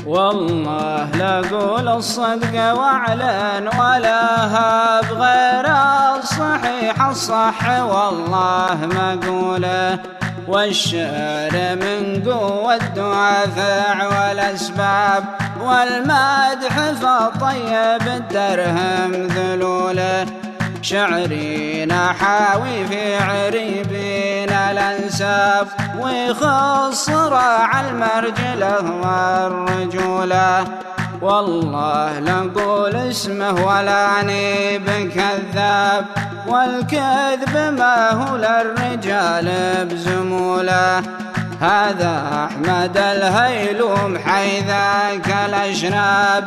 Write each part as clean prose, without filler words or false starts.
والله لأقول الصدق واعلن ولا هاب غير الصحيح الصح والله ما أقوله، والشعر من قوة الدوافع والأسباب والمدح فطيب الدرهم ذلوله، شعري نحاوي في عريبين الأنساب ويخص راع المرجله والرجوله، والله لنقول اسمه ولا نيب كذاب والكذب ما هو للرجال بزموله، هذا أحمد الهيلوم حي ذاك الأشناب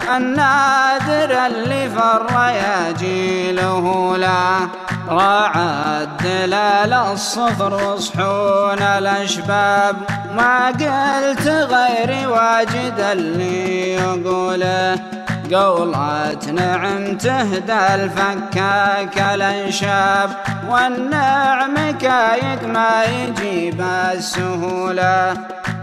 النادر اللي في الرياجيل له، راعى الدلال الصفر وصحون الأشباب ما قلت غير واجد اللي يقوله، قولة نعم تهدى الفكاك الانشاب والنعم كايد ما يجيب السهولة،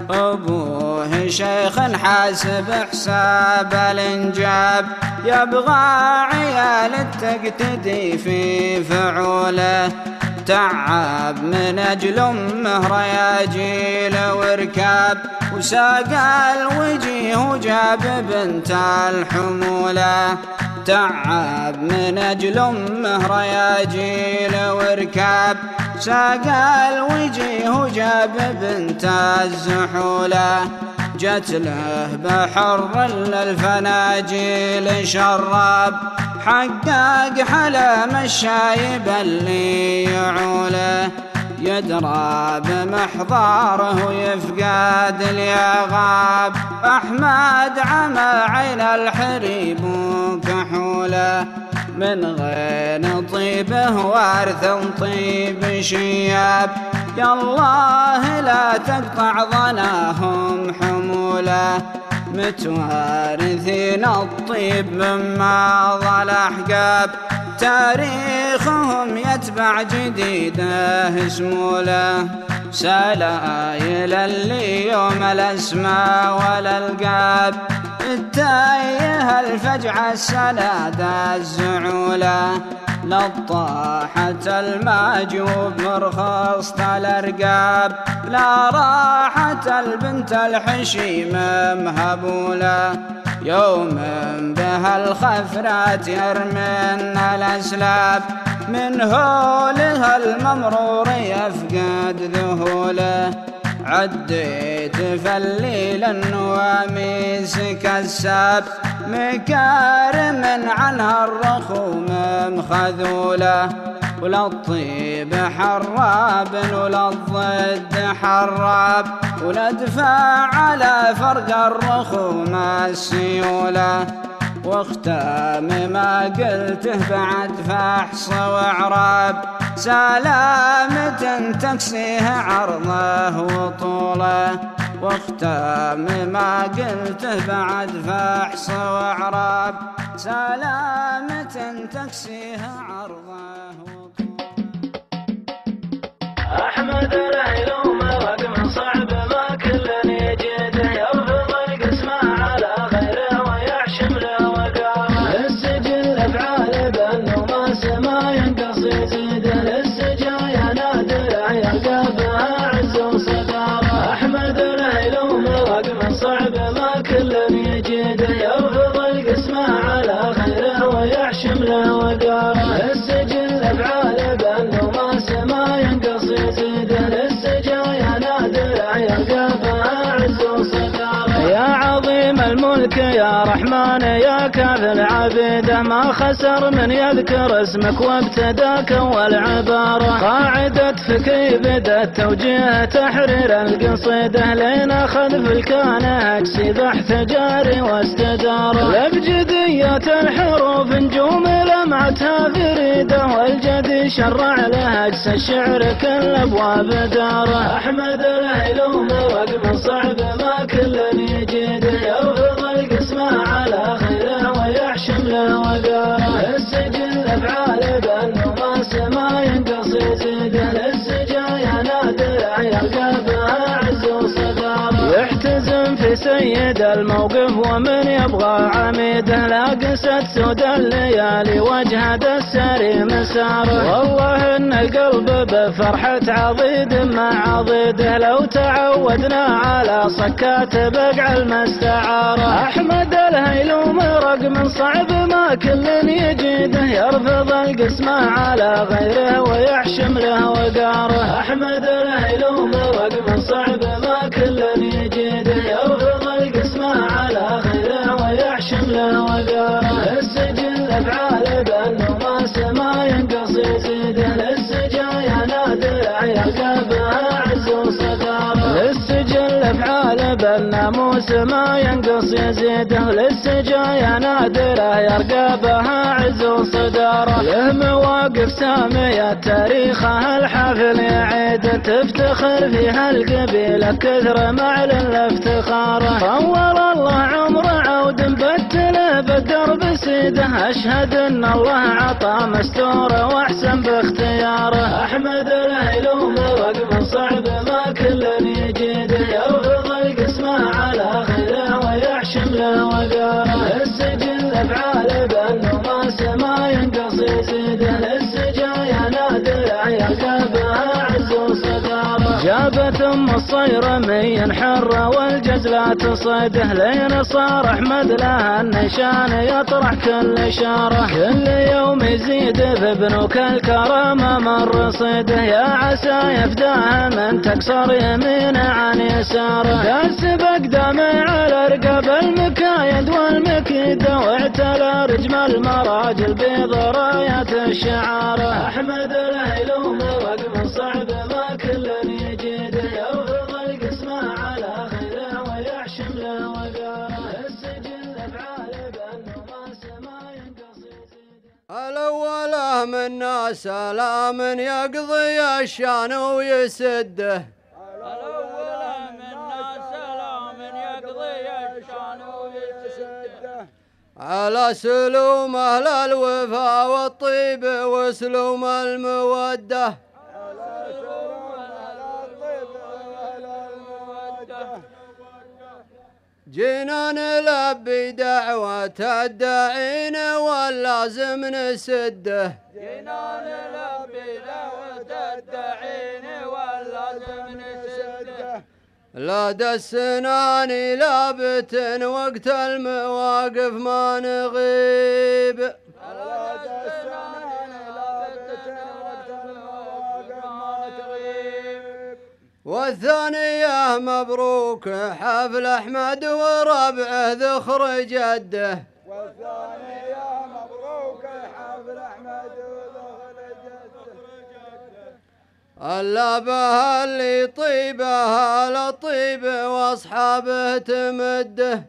أبوه شيخ حاسب حساب الإنجاب يبغى عيال تقتدي في فعوله، تعب من أجل أمه رياجيل وركاب وساق الوجيه وجاب بنت الحمولة، تعب من أجل أمه رياجيل وركاب ساق الوجيه وجاب بنت الزحولة، جت له بحر الفناجيل شراب حقق حلم الشايب اللي يعوله، يدرى بمحضاره ويفقد اليغاب أحمد عمى عين الحريب وكحوله، من غين طيبه وارث طيب شياب يالله لا تقطع ظناهم حموله، متوارثين الطيب من ماضى الأحقاب تاريخهم يتبع جديده اسموله، سلايل اللي يوم الأسماء والألقاب التايه الفجعة السناد الزعولة، لطاحة الماجوب مرخصة الأرقاب لا راحة البنت الحشيمة مهبولة، يوم بها الخفرات يرمن الأسلاب من هولها الممرور يفقد ذهوله، عديت فالليل النواميس كساب مكارم عنها الرخوم مخذوله، ولا الطيب حراب ولا الضد حراب ولا دفاع على فرق الرخوم السيوله، واختام ما قلته بعد فحص واعراب سلامة تكسيه عرضه وطوله، واختام ما قلته بعد فحص واعراب سلامة تكسيه عرضه وطوله. أحمد الهيلوم رقم صعب ما كل يجده يرفض القسمة على غيره ويحشم له وقاره، للسجل أفعال بأنه ما سما ينقص يزيده، للسجايا نادر يلقى بها عز وصداره، أحمد الهيلوم رقم صعب ما كل يجده يرفض القسمة على غيره ويحشم له وقاره، للسجل أفعال بأنه ما سما ينقص يزيده، للسجايا نادر يلقى بها عز وصداره، يا عظيم الملك يا رحمن يا كافي العبيده ما خسر من يذكر اسمك وابتداك والعباره، قاعدة فكري بدت توجيه تحرير القصيده لين اخذ في الكانه اكسي بحث جاري واستداره، لابجديات الحروف نجوم لمعتها فريده والجدي شرع له اجس الشعر كل ابواب داره، احمد الهيلوم رقم صعب ما كل يجده يرفض القسمه على خيره ويحشم له وقاره، للسجل افعال بانه ما سما ينقص يزيده، للسجايا نادر يلقى بها عز وصداره، يحتزم في سيد الموقف ومن يبغى عميده، لا قست سود الليالي وجهد السري مساره. والله ان القلب بفرحة عضيد مع عضيده، لو تعودنا على صكات بقع المستعاره. احمد الهيلوم رقم صعب ما كل يجيده، يرفض القسمة على غيره ويحشم له وقاره. احمد الهيلوم رقم صعب ما كل يجيده، يرفض القسمة على غيره ويحشم له وقاره. السجل افعال بانه ما سما ينقص يزيده، للسجايا نادر يرقبها عز وصداره. للسجل افعال بالناموس ما ينقص يزيده، للسجايا نادره يرقبها عز وصداره. له مواقف سامية تاريخها الحافل يعيد، تفتخر فيها القبيلة كثر معلن الافتخاره. طول الله عمره عود بتله بالدرب سيده، اشهد ان الله عطى مستوره واحسن باختياره. احمد الهيلوم رقم صعب ما كل يجيده، يرفض القسمة على غيره ويحشم له وقاره. السجل افعال بانه ما سما ينقص يزيده، للسجايا نادر يرقبها عز وصداره. جابت ام الصيرمي حره والجزلة تصيده، لين صار احمد لها النشان يطرح كل شاره. كل يوم يزيد في بنوك الكرامه من رصيده، يا عسى يفداها من تكسر يمينه عن يساره. داس باقدامه على رقب المكايد والمكيده، واعتلى رجم المراجل بيض رايات الشعاره. احمد الهيلوم رقم صعب ما كل يجيده، يرفض القسمة على غيره ويحشم له وقاره. السجل افعال بانه ما سما ينقص يزيده. الأوله منا سلام يقضي الشان ويسده، الأوله منا سلام يقضي الشان ويسده، على سلوم أهل الوفا والطيب وسلوم المودة. جينا نلبي دعوة الداعين واللازم نسده، جينا نلبي دعوة الداعين واللازم نسده. لا دسنان لابت وقت المواقف ما نغيب، لا دسنان لابت وقت المواقف ما تغيب. والثانية مبروك حفل أحمد وربعه ذخر جده، والثانية مبروك حفل أحمد وذخر جده. اللابه اللي طيبها لطيب واصحابه تمده،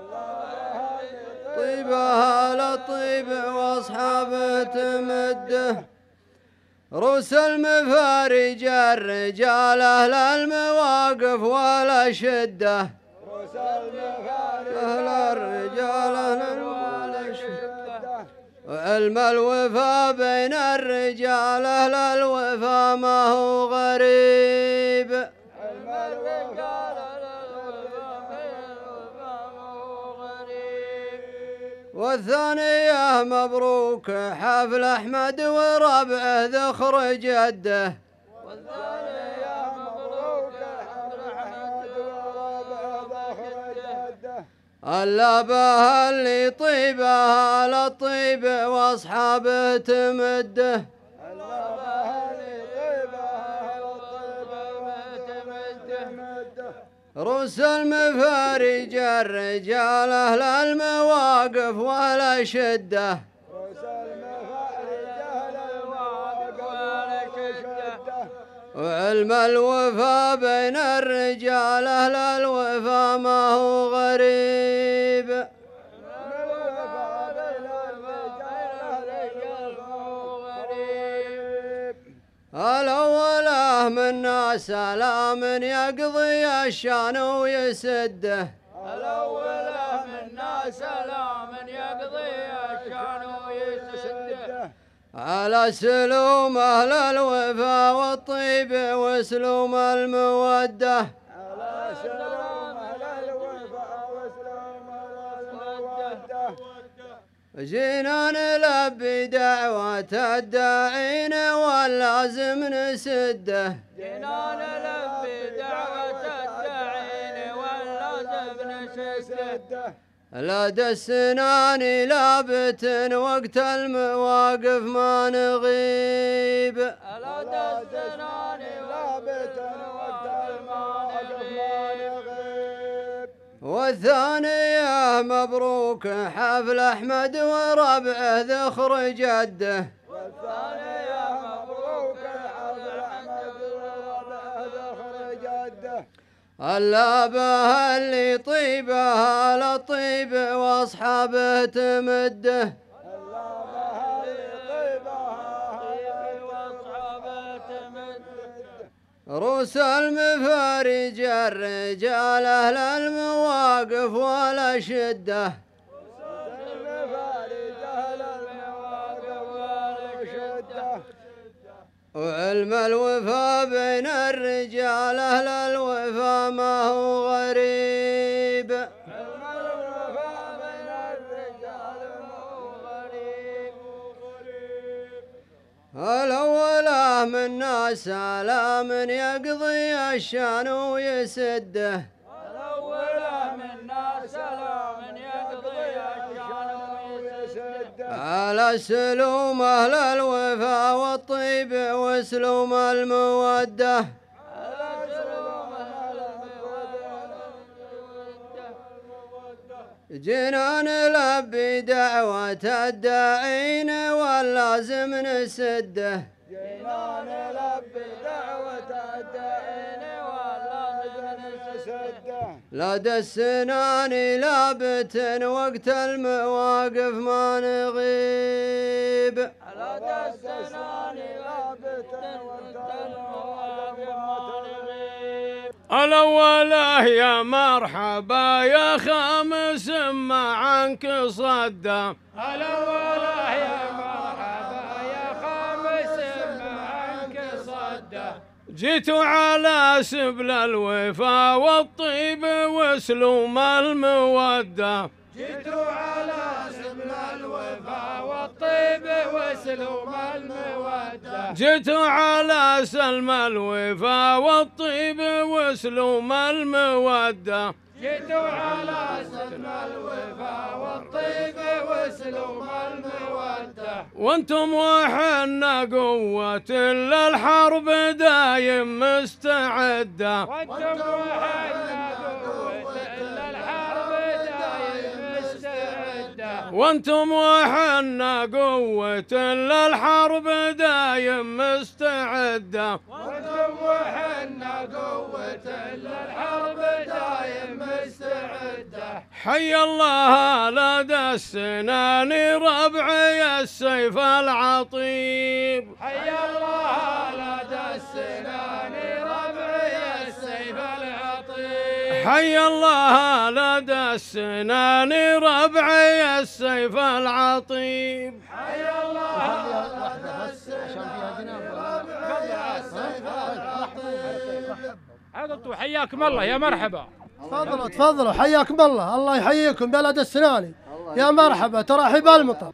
طيبها لطيب واصحابه تمده. روس المفارج الرجال اهل المواقف ولا شده، روس المفارج اهل الرجال اهل ولا شده. وعلم الوفا بين الرجال اهل الوفا ما هو غريب، علم الرجال الوفا بين الوفا ما هو غريب. والثانية مبروك حفل أحمد وربعه ذخر جده، والثانية مبروك حفل أحمد وربعه ذخر جده. اللابه اللي طيبها لطيب واصحابه تمده، روس المفارج الرجال اهل المواقف ولا شده، روس المفارج اهل المواقف ولا شده. وعلم الوفا بين الرجال اهل الوفا ما هو غريب. الأوله منا سلام يقضي الشان ويسده، الأوله منا سلام يقضي الشان ويسده. على سلوم أهل الوفا والطيب وسلوم المودة، على سلوم أهل الوفا جينا نلبي دعوة الداعين واللازم نسده. جينا نلبي دعوة الداعين واللازم نسده. لدى السنان لابت وقت المواقف ما نغيب. لدى السنان لابت وقت المواقف ما نغيب. والثانية مبروك حفل أحمد وربعه ذخر جده. والثانية مبروك حفل أحمد وربعه ذخر جده. اللابه اللي طيبها لطيب واصحابه تمده. اللابه اللي طيبها واصحابه تمده. روس المفارج الرجال اهل المواقف ولا شده. وعلم الوفا بين الرجال أهل الوفا ما هو غريب. علم الوفا بين الرجال ما هو غريب. الأولى منا سلام يقضي الشان ويسده. الأولى منا سلام يقضي الشان ويسده. على سلوم أهل الوفا والطيب وسلوم المودة. على سلوم أهل المودة. جينا نلبي دعوة الداعين واللازم نسده. جينا نلبي دعوة الداعين واللازم نسده. لدى السنان لابت وقت المواقف ما نغيب. لدى السنان لابت وقت المواقف ما نغيب. الأولى يا مرحبا يا خامس ما عنك صدى. الأولى يا مرحبا يا خامس ما عنك صدى. جيت على سبل الوفا والطيب وسلوم المودة. جيت على سبل الوفا والطيب وسلوم المودة. جيت على سلم الوفا والطيب وسلوم المودة. جيت على سلم الوفا والطيب وسلوم المودة. وانتم وحنا قوة للحرب دايم مستعدة. وانتم وحنا قوة إلا الحرب دايم مستعدة. وانتم وحنا قوة للحرب دايم مستعدة. وانتم وحنا قوة إلا الحرب دايم مستعدة. حي الله لدى السنان ربعي السيف العطيب. حي الله لدى السنان ربعي السيف العطيب. حي الله لدى السنان ربعي السيف العطيب. حي الله لدى السنان ربعي السيف العطيب. حياكم الله يا مرحبا. تفضلوا تفضلوا حياكم الله. الله يحييكم بلد السناني. يا مرحبا ترحب المطر.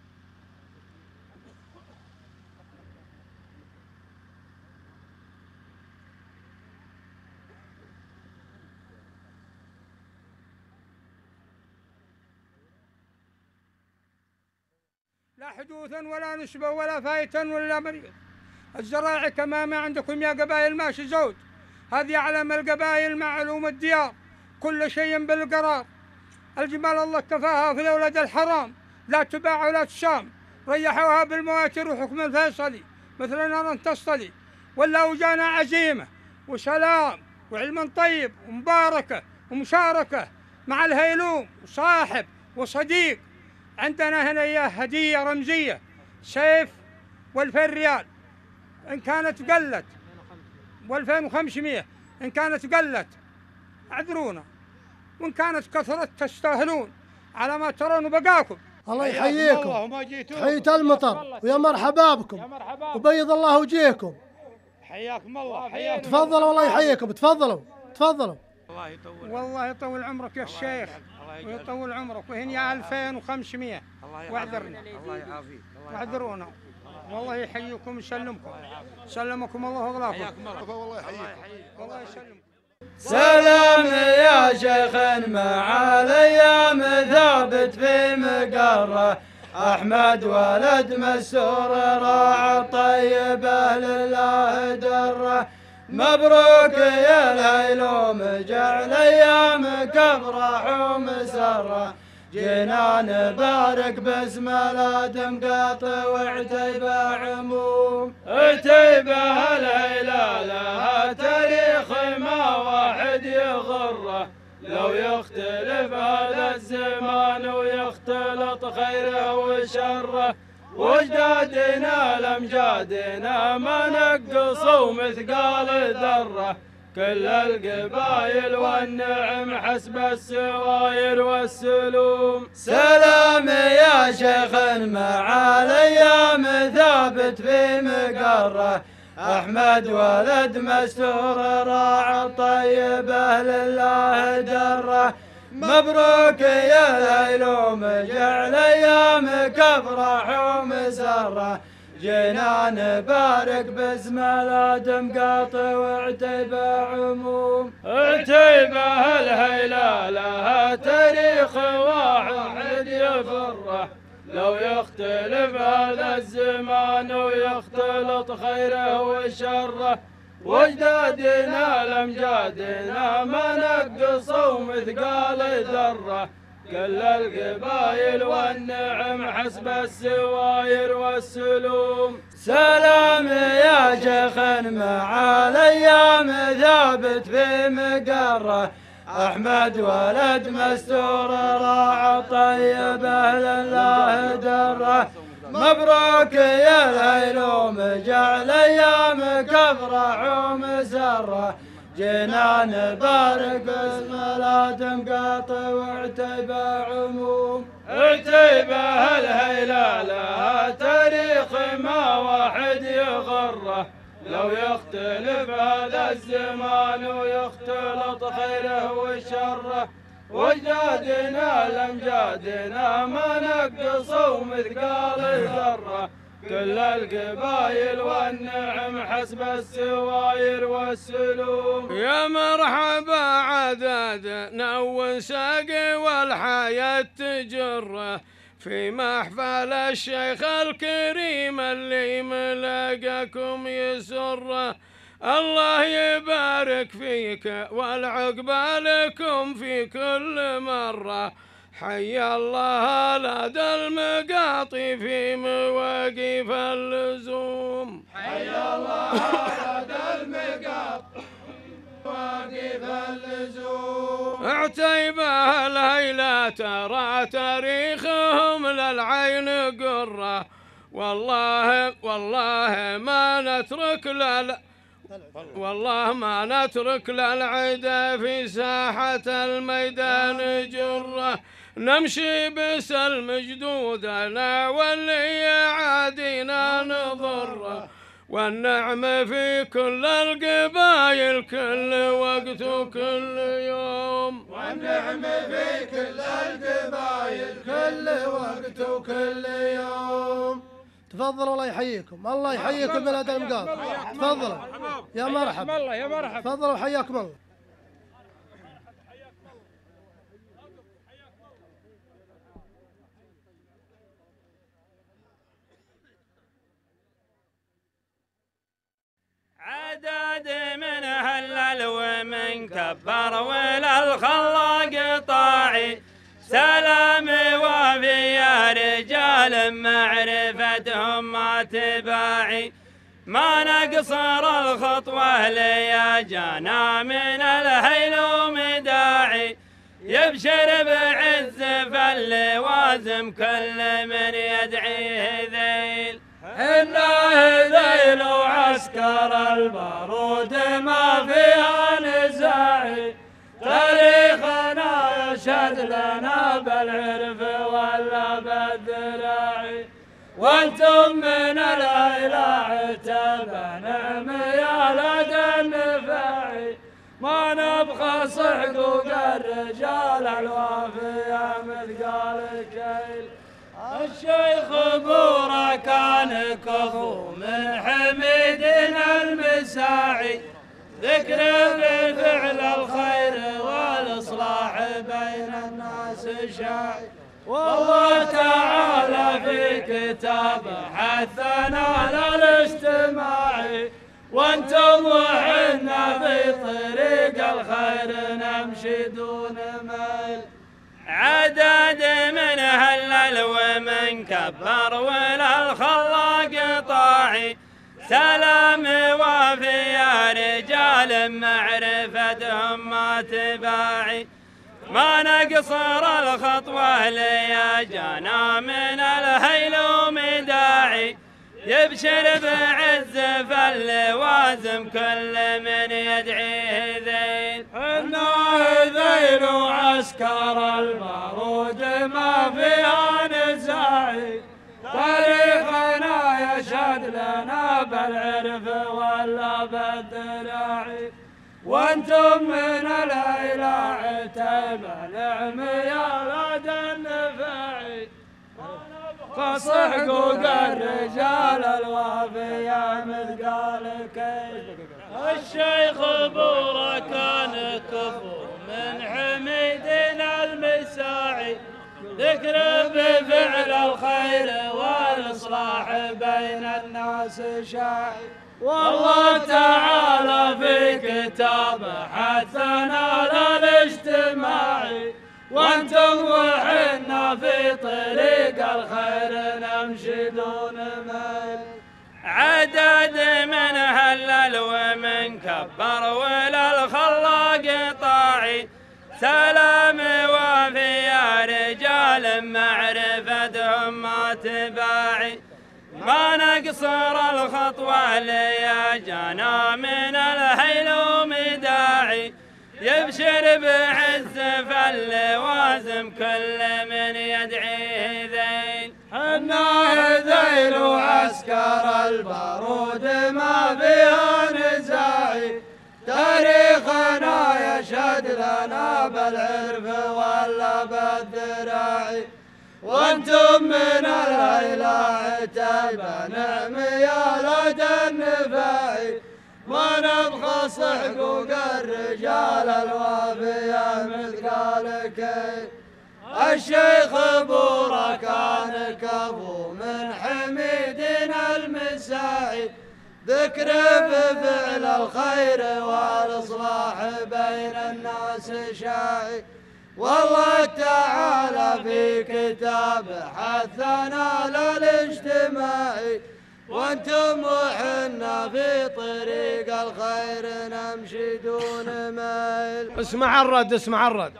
لا حدوثا ولا نسبا ولا فايتا ولا مريض. الزراعي كما ما عندكم يا قبائل ماشي زود. هذه علم القبائل معلوم الديار. كل شيء بالقرار. الجمال الله كفاها في الأولاد الحرام. لا تباع ولا تسام. ريحوها بالمواتر وحكم الفيصلي. مثل نار تصطلي. ولا وجانا عزيمة وسلام وعلم طيب ومباركة ومشاركة مع الهيلوم وصاحب وصديق. عندنا هنا إياه هدية رمزية سيف و2000 ريال إن كانت قلت، و2500 إن كانت قلت اعذرونا، وإن كانت كثرت تستاهلون على ما ترون بقاكم. الله يحييكم. تحية المطر ويا مرحبا بكم وبيض الله وجيهكم. حياكم الله. حياكم تفضلوا الله يحييكم. تفضلوا تفضلوا. والله يطول عمرك يا الشيخ ويطول عمرك، وهني 2500 واعذرنا الله يعافيك واعذرونا، والله يحييكم ويسلمكم، سلمكم الله وغلاكم. حياكم الله والله يحييكم والله يسلمكم. سلام يا شيخ مع الايام ثابت في مقره، احمد ولد مسور راعى الطيبه لله دره، مبروك يا الهيلوم جعل ايامك افراح ومسره، جينا نبارك باسم الادم قاطع وعتيبه عموم، عتيبه الهيله لها تاريخ ما واحد يغره، لو يختلف هذا الزمان ويختلط خيره وشره، وجدادنا لامجادنا ما نقصوا مثقال ذره، كل القبايل والنعم حسب السواير والسلوم. سلام يا شيخ مع الايام ثابت في مقره، احمد ولد مستور راعى الطيبه لله دره، مبروك يا الهيلوم جعل ايامك افراح ومسره، جينا نبارك باسم الادم قاطع وعتيبه عموم، عتيبه الهيله لها تاريخ واحد يفره، لو يختلف هذا الزمان ويختلط خيره وشره، وجدادنا لامجادنا ما نقصوا مثقال ذره، كل القبايل والنعم حسب السواير والسلوم. سلام يا شيخ مع الايام ثابت في مقره، احمد ولد مستور راعى الطيبه لله دره، مبروك يا الهيلوم جعل ايامك افراح ومسره، جينا نبارك باسم الادم قاطع وعتيبه عموم، عتيبه الهيله لها تاريخ ما واحد يغره، لو يختلف هذا الزمان ويختلط خيره وشره، وجدادنا لامجادنا ما نقصوا مثقال ذره، كل القبايل والنعم حسب السواير والسلوم. يا مرحبا عددنا وساقي والحياة تجره، في محفل الشيخ الكريم اللي ملاقاكم يسره، الله يبارك فيك والعقبى لكم في كل مرة، حي الله لدى المقاطي في مواقف اللزوم، حي الله لدى المقاطي مواقف اللزوم، عتيبه الهيلة ترى تاريخهم للعين قرة، والله ما نترك والله ما نترك للعدا في ساحة الميدان جرة، نمشي بسلم جدودنا واللي يعادينا نضره، والنعم في كل القبايل كل وقت وكل يوم، والنعم في كل القبايل كل وقت وكل يوم. تفضلوا الله يحييكم، الله يحييكم بلاد المقاطع، تفضلوا يا مرحبا، يا مرحبا، تفضلوا حياكم الله. عدد من هلل ومن كبر وللخلاق طاعي، سلام وفي يا رجال معرفتهم ما تباعي، ما نقصر الخطوة ليا جانا من الهيلوم داعي، يبشر بعز فاللوازم كل من يدعيه ذيل، إنه ذيل وعسكر البارود ما فيها نزاعي، تاريخنا يشهد لنا بالعرف ولا بالذراعي، وانتم من الإله عتبة نعم يا لدى النفاعي، ما نبغى صحقوق الرجال الوافية مثقال الكيل. الشيخ بورا كان كفو من حميدنا المساعي، ذكر بفعل الخير والإصلاح بين الناس شاعي. والله تعالى في كتابه حثنا على الاجتماع، وانتم وحنا في طريق الخير نمشي دون ميل. عدد من هلل ومن كبر ولا الخلاق طاعي، سلام وافي يا رجال معرفتهم ما تباعي. ما نقصر الخطوة ليا جانا من الهيلوم داعي، يبشر بعز فاللوازم كل من يدعيه ذيل. حنا ذيل وعسكر البارود ما فيها نزاعي، تاريخنا يشهد لنا بالعرف ولا بالدراعي. وانتم من الاله عتيب نعم يا ولد النفاعي، فصحقوق الرجال الوافية مثقال كيل. الشيخ بورا كان كفو من حميدنا المساعي، ذكر بفعل الخير والإصلاح بين الناس شاعي. والله تعالى في كتابه حثنا على الاجتماع، وانتم وحنا في طريق الخير نمشي دون ميل. عدد من هلل ومن كبر ولا الخلاق طاعي، سلام وافي يا رجال معرفتهم ما تباعي. ما نقصر الخطوة ليا جانا من الهيلوم داعي، يبشر بعز فاللوازم كل من يدعيه ذيل. حنا ذيل وعسكر البارود ما فيها نزاعي، تاريخنا يشهد لنا بالعرف ولا بالذراعي. وانتم من الاله عتيب نعم يا ولد النفاعي، ما نبغى صحقوق الرجال الوافية مثقال كيل. الشيخ بورا كان كفو من حميدنا المساعي، ذكر بفعل الخير والإصلاح بين الناس شاعي. والله تعالى في كتابه حثنا على الاجتماع، وانتم وحنا في طريق الخير نمشي دون ميل. اسمع الرد اسمع الرد.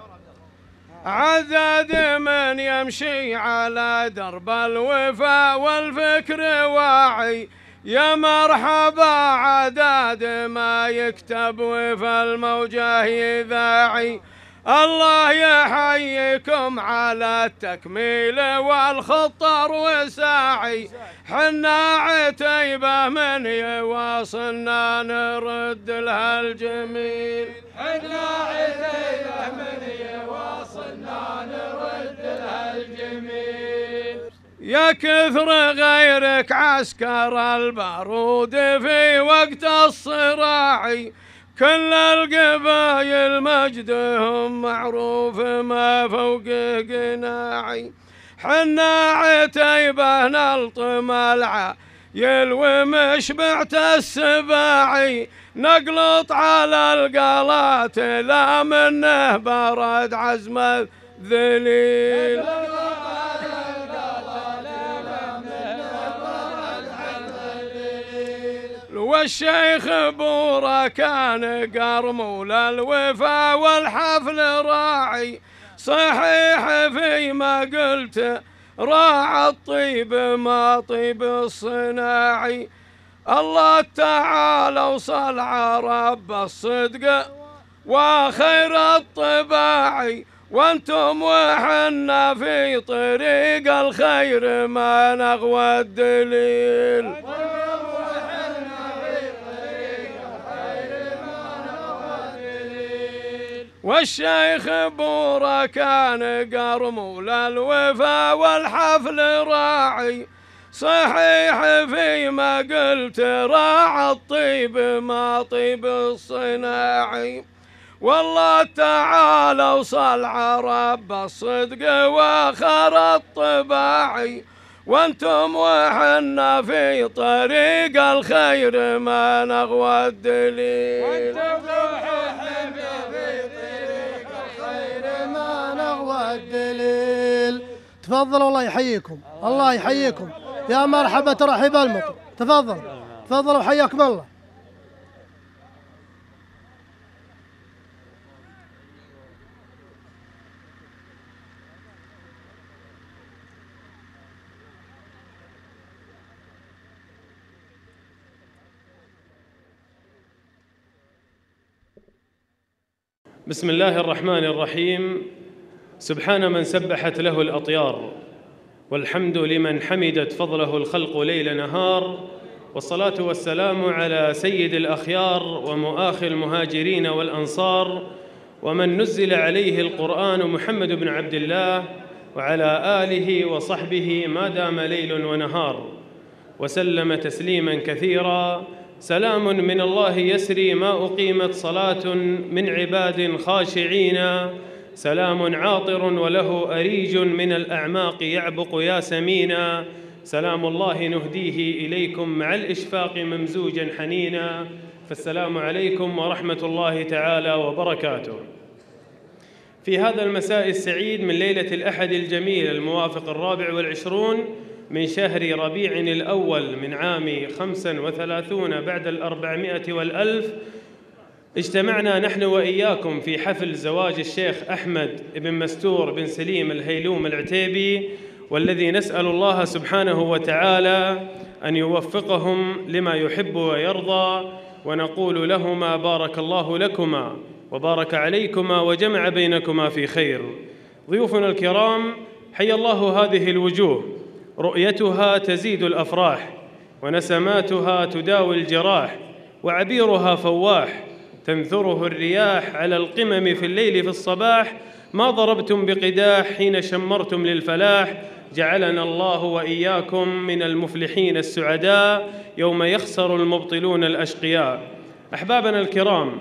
عدد من يمشي على درب الوفا والفكر واعي، يا مرحبا عدد ما يكتب وفا الموجه يذاعي. الله يحييكم على التكميل والخطر وساعي، حنا عتيبة من يواصلنا نرد لها الجميل. حنا عتيبة من يواصلنا نرد لها الجميل. يا كثر غيرك عسكر البارود في وقت الصراع، كل القبايل مجدهم معروف ما فوق قناعي. حنا عتيبة نلطم العايل ومشبعت السباعي، نقلط على القلات لا منه برد عزم الذليل. والشيخ بورا كان قرمول الوفا والحفل راعي، صحيح فيما قلت راعى الطيب ما طيب الصناعي. الله تعالى وصلع رب الصدق وخير الطباعي، وانتم وحنا في طريق الخير ما نغوى الدليل. والشيخ بورا كان قرمول الوفا والحفل راعي صحيح فيما قلت راعى الطيب ما طيب الصناعي والله تعالى وصل رب الصدق واخر الطباعي وانتم وحنا في طريق الخير ما نغوى الدليل وانتم وحنا في طريق الخير ما نغوى الدليل. تفضلوا الله يحييكم، الله يحييكم، يا مرحبا ترحيب المطر. تفضلوا حياكم الله. بسم الله الرحمن الرحيم. سبحان من سبحت له الأطيار، والحمد لمن حمدت فضله الخلق ليل نهار، والصلاة والسلام على سيد الأخيار ومؤاخي المهاجرين والأنصار، ومن نزل عليه القرآن محمد بن عبد الله، وعلى آله وصحبه ما دام ليل ونهار، وسلم تسليما كثيرا. سلام من الله يسري ما أقيمت صلاة من عباد خاشعين، سلام عاطر وله أريج من الأعماق يعبق ياسمينا، سلام الله نهديه إليكم مع الإشفاق ممزوجا حنينا، فالسلام عليكم ورحمة الله تعالى وبركاته. في هذا المساء السعيد من ليلة الأحد الجميل الموافق 24 من شهر ربيع الأول من عام 35 بعد 400 والألف، اجتمعنا نحن وإياكم في حفل زواج الشيخ أحمد بن مستور بن سليم الهيلوم العتيبي، والذي نسأل الله سبحانه وتعالى أن يوفقهم لما يحب ويرضى، ونقول لهما بارك الله لكما وبارك عليكما وجمع بينكما في خير. ضيوفنا الكرام، حي الله هذه الوجوه، رؤيتها تزيد الأفراح، ونسماتها تداوي الجراح، وعبيرها فواح تنثره الرياح على القمم في الليل في الصباح، ما ضربتم بقداح حين شمرتم للفلاح، جعلنا الله وإياكم من المفلحين السعداء يوم يخسر المبطلون الأشقياء. أحبابنا الكرام،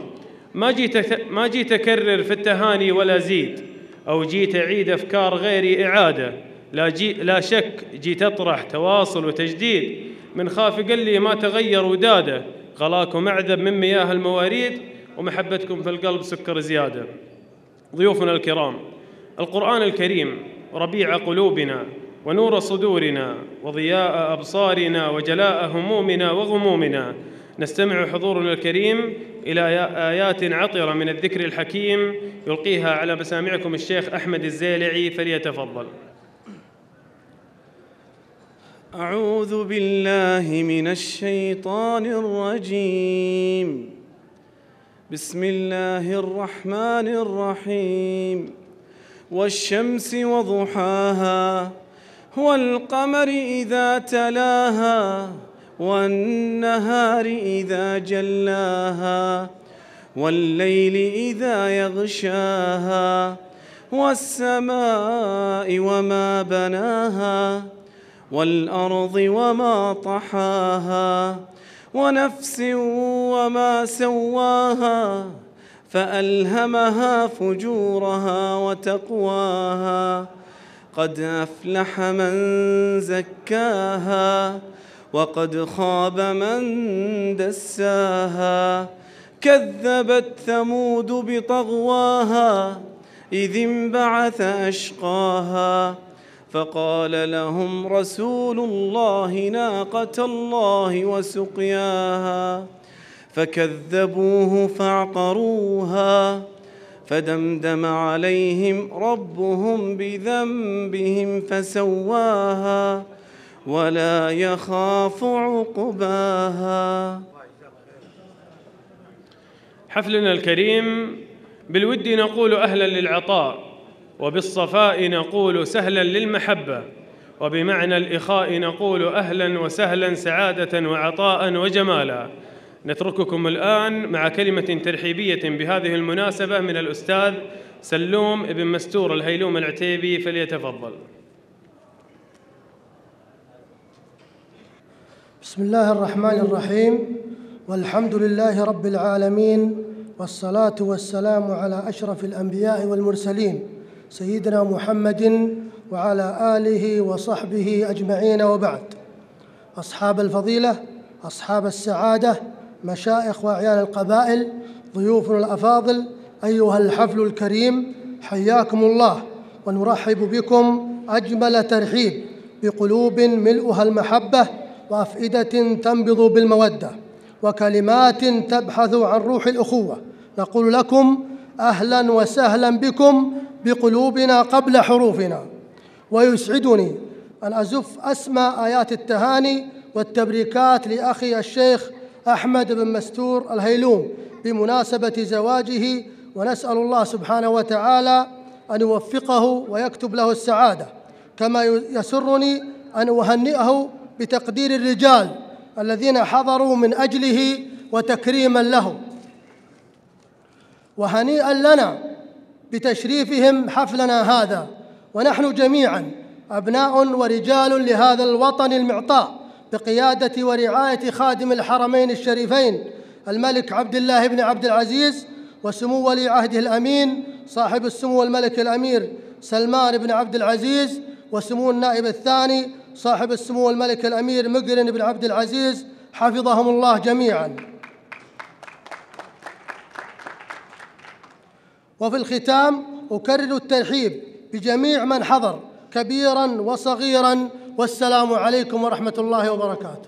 ما جيت أكرر في التهاني ولا زيد، أو جيت أعيد أفكار غيري إعادة، لا شك جيت أطرح تواصل وتجديد، من خاف قلي ما تغير وداده، غلاكم أعذب من مياه المواريد، ومحبتكم في القلب سكر زيادة. ضيوفنا الكرام، القرآن الكريم ربيع قلوبنا ونور صدورنا وضياء أبصارنا وجلاء همومنا وغمومنا. نستمع حضورنا الكريم إلى آيات عطرة من الذكر الحكيم يلقيها على مسامعكم الشيخ أحمد الزيلعي، فليتفضل. أعوذ بالله من الشيطان الرجيم. بسم الله الرحمن الرحيم. والشمس وضحاها والقمر إذا تلاها والنهار إذا جلاها والليل إذا يغشاها والسماء وما بناها والأرض وما طحاها ونفس وما سواها فألهمها فجورها وتقواها. قد أفلح من زكاها وقد خاب من دساها. كذبت ثمود بطغواها إذ انبعث أشقاها فقال لهم رسول الله ناقة الله وسقياها فكذبوه فعقروها فدمدم عليهم ربهم بذنبهم فسواها ولا يخاف عقباها. حفلنا الكريم بالود نقول أهلا للعطاء، وبالصفاء نقول سهلا للمحبة، وبمعنى الإخاء نقول أهلا وسهلا سعادة وعطاء وجمالا. نترككم الآن مع كلمة ترحيبية بهذه المناسبة من الأستاذ سلوم بن مستور الهيلوم العتيبي، فليتفضل. بسم الله الرحمن الرحيم، والحمد لله رب العالمين، والصلاة والسلام على أشرف الأنبياء والمرسلين سيدنا محمد وعلى آله وصحبه أجمعين، وبعد. أصحاب الفضيلة، أصحاب السعادة، مشائخ وأعيان القبائل، ضيوفنا الأفاضل، أيها الحفل الكريم، حياكم الله، ونرحب بكم أجمل ترحيب بقلوب ملؤها المحبة وأفئدة تنبض بالمودة وكلمات تبحث عن روح الأخوة. نقول لكم أهلاً وسهلاً بكم بقلوبنا قبل حروفنا. ويسعدني أن أزف أسمى آيات التهاني والتبريكات لأخي الشيخ أحمد بن مستور الهيلوم بمناسبة زواجه، ونسأل الله سبحانه وتعالى أن يوفقه ويكتب له السعادة. كما يسرني أن أهنئه بتقدير الرجال الذين حضروا من أجله وتكريماً له، وهنيئاً لنا بتشريفهم حفلنا هذا، ونحن جميعاً أبناء ورجال لهذا الوطن المعطاء بقيادة ورعاية خادم الحرمين الشريفين الملك عبد الله بن عبد العزيز، وسمو ولي عهده الأمين صاحب السمو الملك الأمير سلمان بن عبد العزيز، وسمو النائب الثاني صاحب السمو الملك الأمير مقرن بن عبد العزيز، حفظهم الله جميعاً. وفي الختام أكرر الترحيب بجميع من حضر كبيراً وصغيراً، والسلام عليكم ورحمة الله وبركاته.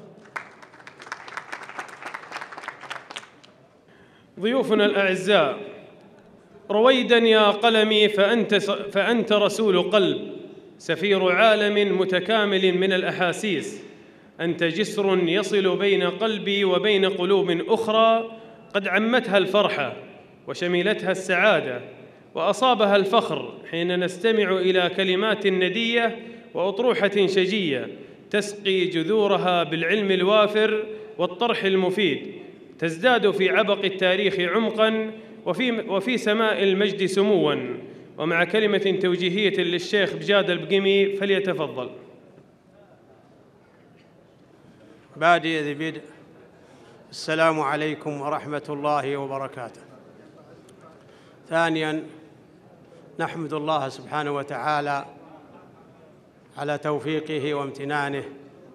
ضيوفنا الأعزاء، رويداً يا قلمي فأنت رسول قلب، سفير عالم متكامل من الأحاسيس، أنت جسر يصل بين قلبي وبين قلوب أخرى قد عمتها الفرحة وشملتها السعادة وأصابها الفخر حين نستمع إلى كلمات ندية وأطروحة شجية تسقي جذورها بالعلم الوافر والطرح المفيد، تزداد في عبق التاريخ عمقاً وفي سماء المجد سمواً. ومع كلمة توجيهية للشيخ بجاد البقمي، فليتفضل. بادئ ذي بدء، السلام عليكم ورحمة الله وبركاته. ثانياً، نحمد الله سبحانه وتعالى على توفيقه وامتنانه.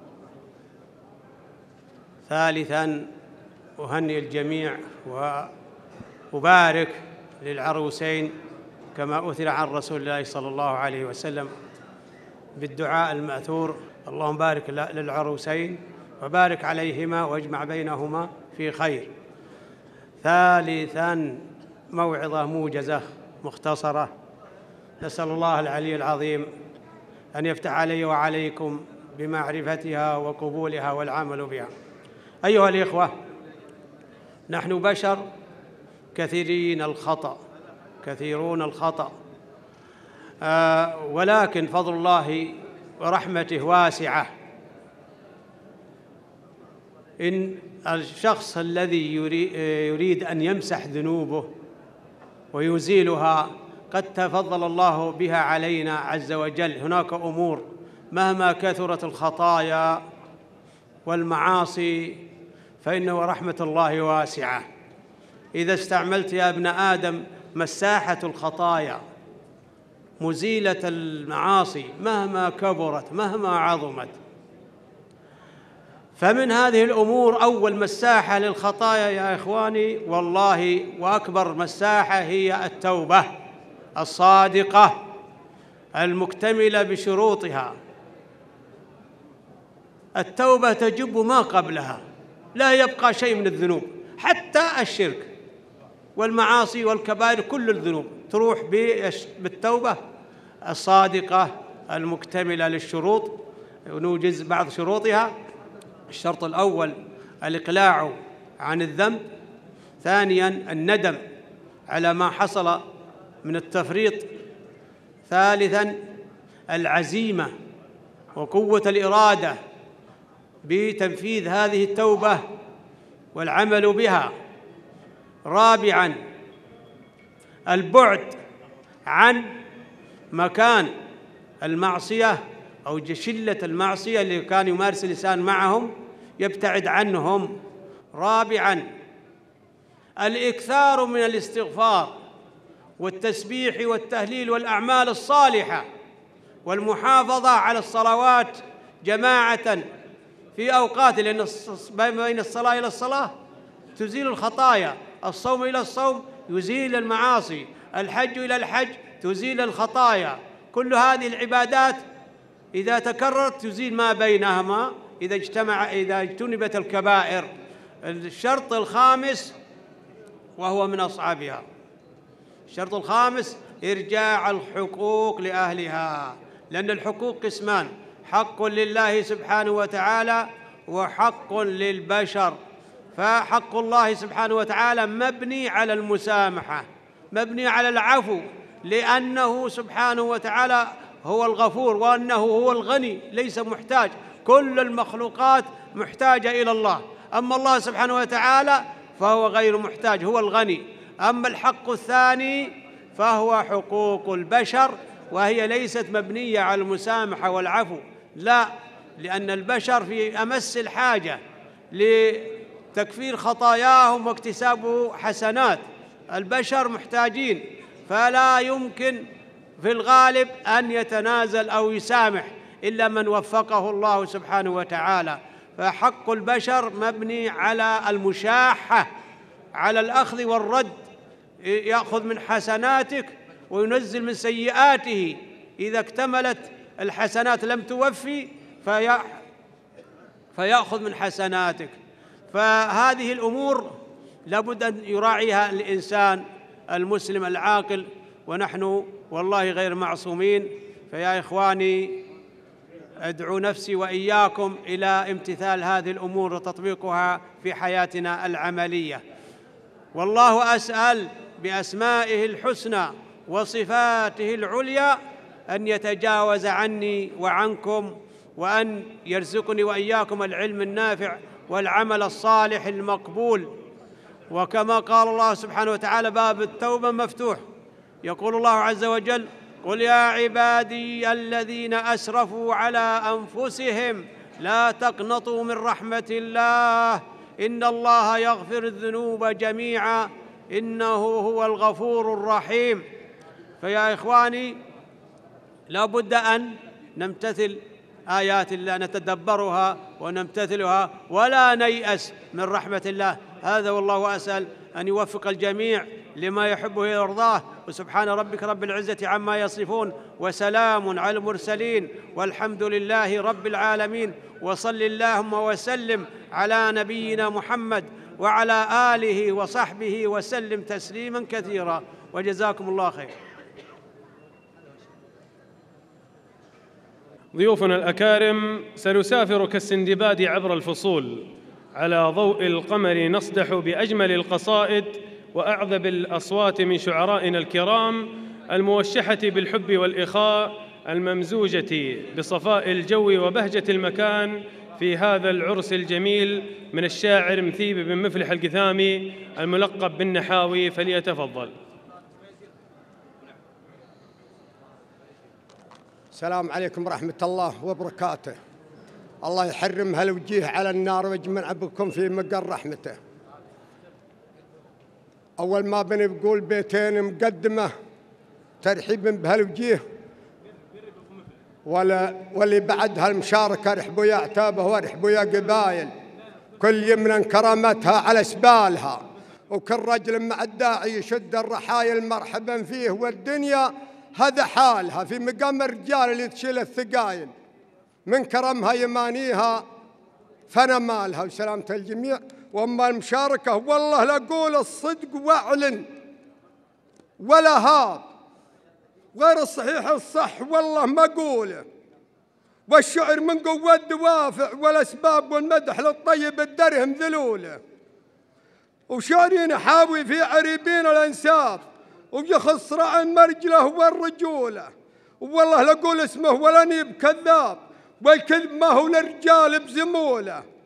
ثالثاً، أهنئ الجميع وأبارك للعروسين كما أثر عن رسول الله صلى الله عليه وسلم بالدعاء المأثور: اللهم بارك للعروسين وبارك عليهما واجمع بينهما في خير. ثالثاً، موعظة موجزة مختصرة، نسأل الله العلي العظيم أن يفتح علي وعليكم بمعرفتها وقبولها والعمل بها. أيها الإخوة، نحن بشر كثيرون الخطأ، ولكن فضل الله ورحمته واسعة. إن الشخص الذي يريد أن يمسح ذنوبه ويزيلها قد تفضل الله بها علينا عز وجل. هناك أمور مهما كثرت الخطايا والمعاصي فإنه رحمة الله واسعة. إذا استعملت يا ابن آدم مساحة الخطايا مزيلة المعاصي مهما كبرت مهما عظمت، فمن هذه الأمور أول مساحة للخطايا يا إخواني والله وأكبر مساحة هي التوبة الصادقة المكتملة بشروطها. التوبة تجب ما قبلها، لا يبقى شيء من الذنوب، حتى الشرك والمعاصي والكبائر، كل الذنوب تروح بالتوبة الصادقة المكتملة للشروط. ونوجز بعض شروطها: الشرط الأول الإقلاع عن الذنب، ثانياً الندم على ما حصل من التفريط، ثالثاً العزيمة وقوة الإرادة بتنفيذ هذه التوبة والعمل بها. رابعاً البعد عن مكان المعصية أو شلة المعصية اللي كان يمارس الإنسان معهم، يبتعد عنهم. رابعاً الإكثار من الاستغفار والتسبيح والتهليل والأعمال الصالحة، والمحافظة على الصلوات جماعة في أوقات، لأن بين الصلاة إلى الصلاة تزيل الخطايا، الصوم إلى الصوم يزيل المعاصي، الحج إلى الحج تزيل الخطايا. كل هذه العبادات إذا تكررت تزيل ما بينهما إذا اجتنبت الكبائر. الشرط الخامس وهو من أصعبها، الشرط الخامس إرجاع الحقوق لأهلها، لأن الحقوق قسمان: حق لله سبحانه وتعالى وحق للبشر. فحق الله سبحانه وتعالى مبني على المسامحة، مبني على العفو، لأنه سبحانه وتعالى هو الغفور وأنه هو الغني ليس محتاج. كل المخلوقات محتاجة إلى الله، أما الله سبحانه وتعالى فهو غير محتاج، هو الغني. أما الحق الثاني فهو حقوق البشر، وهي ليست مبنية على المسامحة والعفو، لا، لأن البشر في أمس الحاجة لتكفير خطاياهم واكتساب حسنات. البشر محتاجين، فلا يمكن في الغالب أن يتنازل أو يسامح إلا من وفقه الله سبحانه وتعالى. فحق البشر مبني على المشاحة، على الأخذ والرد، يأخذ من حسناتك وينزل من سيئاته. إذا اكتملت الحسنات لم توفي فيأخذ من حسناتك. فهذه الأمور لابد أن يراعيها الإنسان المسلم العاقل، ونحن والله غير معصومين. فيا إخواني، أدعو نفسي وإياكم إلى امتثال هذه الأمور وتطبيقها في حياتنا العملية. والله أسأل بأسمائه الحسنى وصفاته العليا أن يتجاوز عني وعنكم، وأن يرزقني وإياكم العلم النافع والعمل الصالح المقبول. وكما قال الله سبحانه وتعالى: باب التوبة مفتوح. يقول الله عز وجل: قل يا عبادي الذين أسرفوا على أنفسهم لا تقنطوا من رحمة الله إن الله يغفر الذنوب جميعا إنه هو الغفور الرحيم. فيا إخواني، لا بد أن نمتثل آيات الله، نتدبرها ونمتثلها ولا نيأس من رحمة الله. هذا والله أسأل أن يوفق الجميع لما يحبه ويرضاه. وسبحان ربك رب العزة عما يصفون، وسلام على المرسلين، والحمد لله رب العالمين. وصل اللهم وسلم على نبينا محمد وعلى آله وصحبه وسلم تسليما كثيرا، وجزاكم الله خير. ضيوفنا الأكارم، سنسافر كالسندباد عبر الفصول على ضوء القمر، نصدح بأجمل القصائد وأعذب الأصوات من شعرائنا الكرام، الموشحة بالحب والإخاء، الممزوجة بصفاء الجو وبهجة المكان في هذا العرس الجميل، من الشاعر مثيب بن مفلح القثامي الملقب بالنحاوي. فليتفضل. السلام عليكم ورحمة الله وبركاته. الله يحرم هالوجيه على النار ويجمع بكم في مقر رحمته. أول ما بني بقول بيتين مقدمة ترحيبا بهالوجيه، واللي بعد هالمشاركة رحبوا يا عتابه ورحبوا يا قبايل، كل يمنا كرامتها على سبالها، وكل رجل مع الداعي يشد الرحايل مرحبا فيه، والدنيا هذا حالها في مقام الرجال اللي تشيل الثقايل، من كرمها يمانيها فنا مالها وسلامة الجميع. وأما المشاركة والله لا أقول الصدق وأعلن ولا هاب، غير الصحيح الصح والله ما أقوله، والشعر من قوة الدوافع والأسباب، والمدح للطيب الدرهم ذلوله، وشعري نحاوي في عريبين الأنساب، ويخص رعى مرجله والرجولة، والله لا أقول اسمه ولا نيب كذاب، والكذب ما هو للرجال بزموله.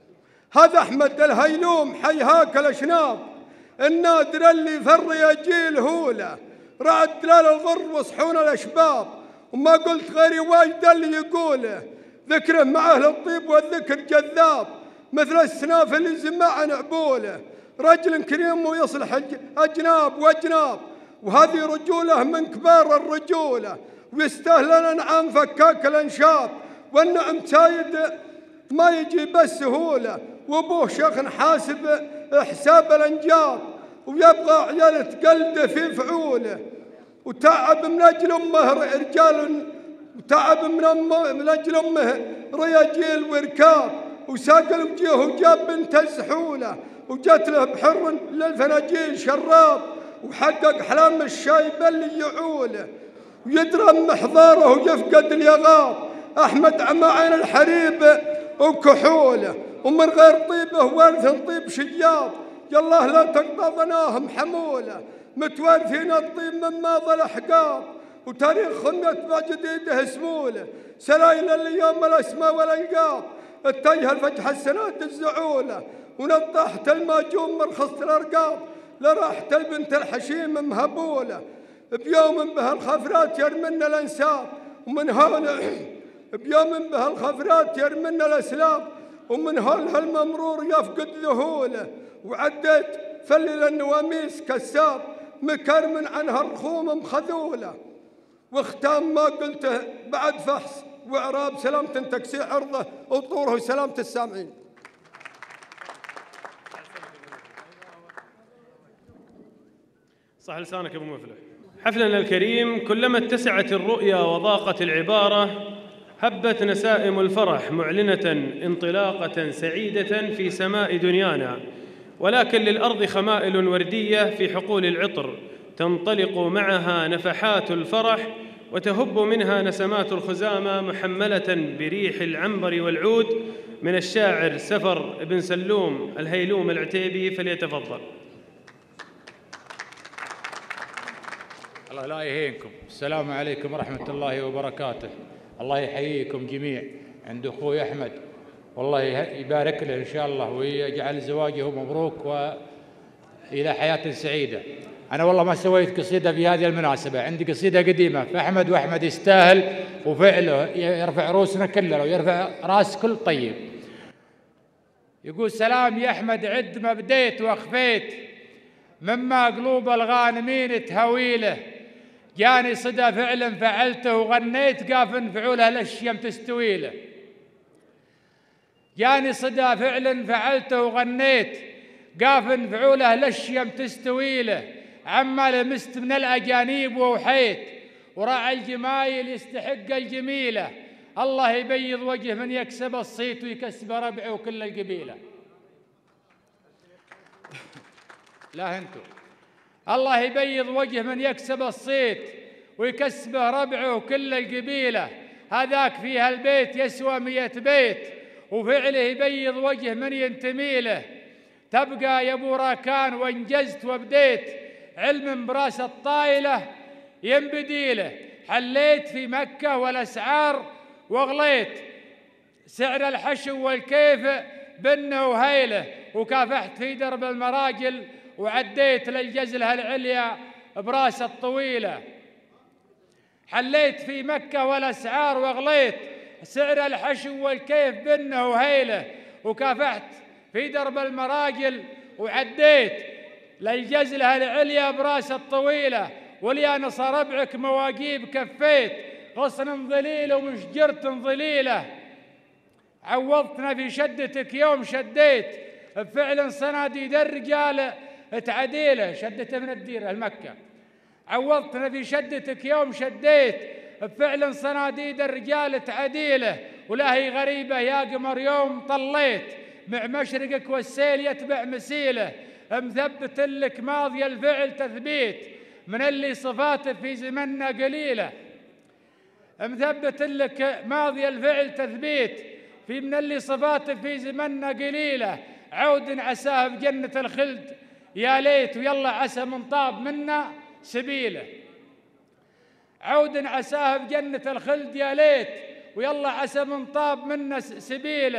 هذا أحمد الهيلوم حي هاك الأشناب النادر اللي في الرياجيل هوله رعد دلال الغر وصحون الأشباب وما قلت غيري واجد اللي يقوله ذكره مع أهل الطيب والذكر جذاب مثل السناف اللي زمع نعبوله رجل كريم ويصلح أجناب وأجناب وهذه رجوله من كبار الرجولة ويستاهل الأنعام فكاك الأنشاب والنعم سايد ما يجي بالسهولة وأبوه شيخ حاسب حساب الأنجاب ويبغى عيال تقلده في فعوله وتعب من أجل أمه رجال وتعب من أجل أمه رياجيل وركاب وساق الوجيه وجاب بنت السحولة وجات له بحر للفناجيل شراب وحقق أحلام الشايب اللي يعوله ويدرم محضاره ويفقد اليغاب أحمد عماعين الحريب وكحوله ومن غير طيبه وارث طيب شياب يالله لا تقطع ظناهم حموله متوارثين الطيب من ماضى الأحقاب وتاريخهم يتبع جديده سموله سلايل اليوم الأسماء والألقاب اتجه الفجح السناد الزعوله ونطحت الماجوم مرخصة الأرقاب لراحت البنت الحشيم مهبوله بيوم به الخفرات يرمنا الأنساب ومن هون بيوم به الخفرات يرمنا الأسلاب ومن هون هالممرور يفقد ذهوله وعديت فلل النواميس كساب مكرمن عنها الرخوم مخذوله واختام ما قلته بعد فحص وإعراب سلامة تكسير عرضه وطوره وسلامة السامعين. صح لسانك يا ابو مفلح. حفلنا الكريم كلما اتسعت الرؤيا وضاقت العبارة هبت نسائم الفرح معلنة انطلاقة سعيدة في سماء دنيانا، ولكن للأرض خمائل وردية في حقول العطر تنطلق معها نفحات الفرح وتهب منها نسمات الخزامة محملة بريح العنبر والعود. من الشاعر سفر بن سلوم الهيلوم العتيبي، فليتفضل. الله لا يهينكم. السلام عليكم ورحمة الله وبركاته. الله يحييكم جميع عند أخوي أحمد، والله يبارك له إن شاء الله ويجعل زواجه مبروك وإلى حياة سعيدة. أنا والله ما سويت قصيدة في هذه المناسبة، عندي قصيدة قديمة فأحمد، وأحمد يستاهل وفعله يرفع روسنا كلنا ويرفع راس كل طيب. يقول: سلام يا أحمد عد ما بديت وأخفيت، مما قلوب الغانمين تهويله، جاني صدى فعل فعلته وغنيت قاف فعولها الأشيم تستويله. جاني صدى فعل فعلته وغنيت قاف فعولها الأشيم تستويله، عما لمست من الأجانيب ووحيت، وراعي الجمايل يستحق الجميلة، الله يبيض وجه من يكسب الصيت ويكسب ربعه وكل القبيلة. لا انتو، الله يبيض وجه من يكسب الصيت ويكسبه ربعه وكل القبيلة، هذاك في هالبيت يسوى 100 بيت، وفعله يبيض وجه من ينتمي له. تبقى يا ابو راكان وانجزت وبديت، علم براس الطايلة ينبدي له، حليت في مكة والأسعار وغليت، سعر الحشو والكيف بنه وهيله، وكافحت في درب المراجل وعديت للجزلة العليا براس الطويلة. حليت في مكة والأسعار وغليت، سعر الحشو والكيف بنه وهيله، وكافحت في درب المراجل وعديت للجزلة العليا براس الطويلة، وليانص ربعك مواقيب كفيت، غصن ظليل ومشجرة ظليلة، عوضتنا في شدتك يوم شديت، بفعل صناديد الرجال تعديله، شدته من الديرة المكة. عوضتنا في شدتك يوم شديت، بفعل صناديد الرجال تعديله، ولاهي غريبة يا قمر يوم طليت، مع مشرقك والسيل يتبع مسيله، مثبت لك ماضي الفعل تثبيت، من اللي صفاته في زمننا قليلة. مثبت لك ماضي الفعل تثبيت، في من اللي صفاته في زمننا قليلة، عود عساه بجنة الخلد يا ليت، ويلا عسى من طاب منا سبيله. عود عساه بجنة الخلد يا ليت، ويلا عسى من طاب منا سبيله،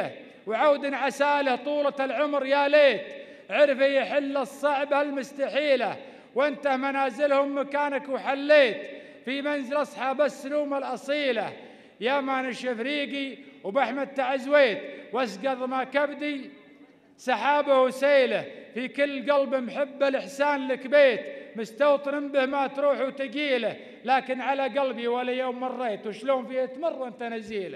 وعود عساله طولة العمر يا ليت عرف يحل الصعب هالمستحيلة، وانت منازلهم مكانك وحليت في منزل أصحاب السلوم الأصيلة. يا مان الشفريقي وبأحمد تعزويت واسقض ما كبدي سحابه وسيله، في كل قلب محب الإحسان لك بيت مستوطن به ما تروح وتقيله، لكن على قلبي ولا يوم مريت وشلون فيه تمر وانت نزيله.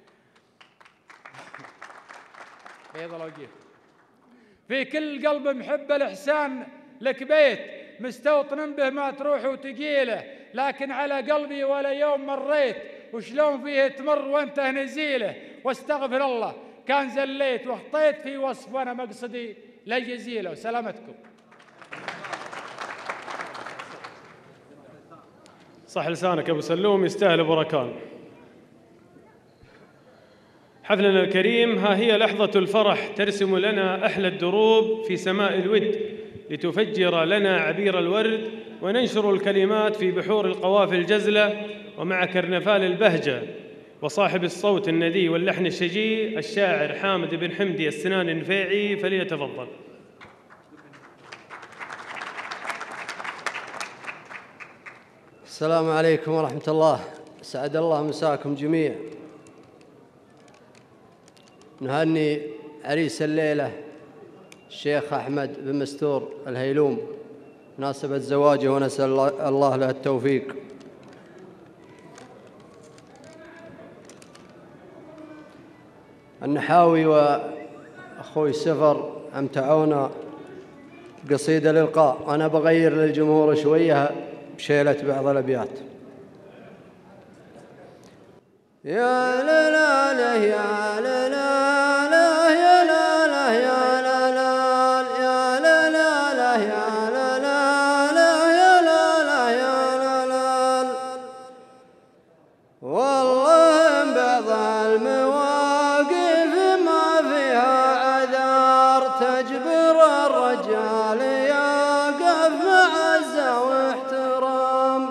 بيض الوجيه. في كل قلب محب الإحسان لك بيت مستوطن به ما تروح وتقيله، لكن على قلبي ولا يوم مريت وشلون فيه تمر وانت نزيله. واستغفر الله كان زليت واخطيت في وصف وانا مقصدي للجزيله. وسلامتكم. صح لسانك ابو سلوم، يستاهل بركان. حفلنا الكريم ها هي لحظة الفرح ترسم لنا أحلى الدروب في سماء الود، لتفجر لنا عبير الورد وننشر الكلمات في بحور القوافي الجزلة، ومع كرنفال البهجة وصاحب الصوت الندي واللحن الشجي الشاعر حامد بن حمدي السنان النفيعي، فليتفضل. السلام عليكم ورحمة الله، سعد الله مساكم جميعا. نهني عريس الليلة الشيخ أحمد بن مستور الهيلوم مناسبة زواجه، ونسأل الله له التوفيق. النحاوي وأخوي سفر أمتعونا قصيدة للقاء، وأنا بغير للجمهور شوية بشيلة بعض الأبيات. يا لا لا لا يا لا لا لا يا لا لا يا لا لا يا لا لا لا يا لا لا لا يا لا لا يا لا لا. والله بعض المواقف ما فيها عذار تجبر الرجال يقف معزة واحترام،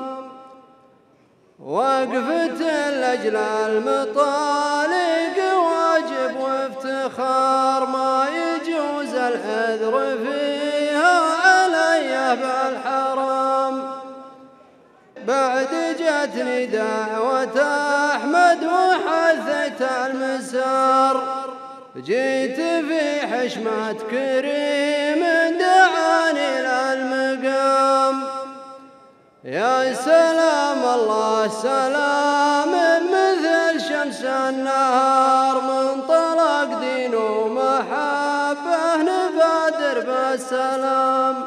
وقفة لأجل المطالق واجب وافتخار، ما يجوز العذر فيها علي بالحرام. بعد جتني دعوة أحمد وحثت المسار، جيت في حشمة كريم دعاني للمقام. يا سلام الله سلام مثل شمس النهار، منطلق دين ومحبة نبادر بالسلام.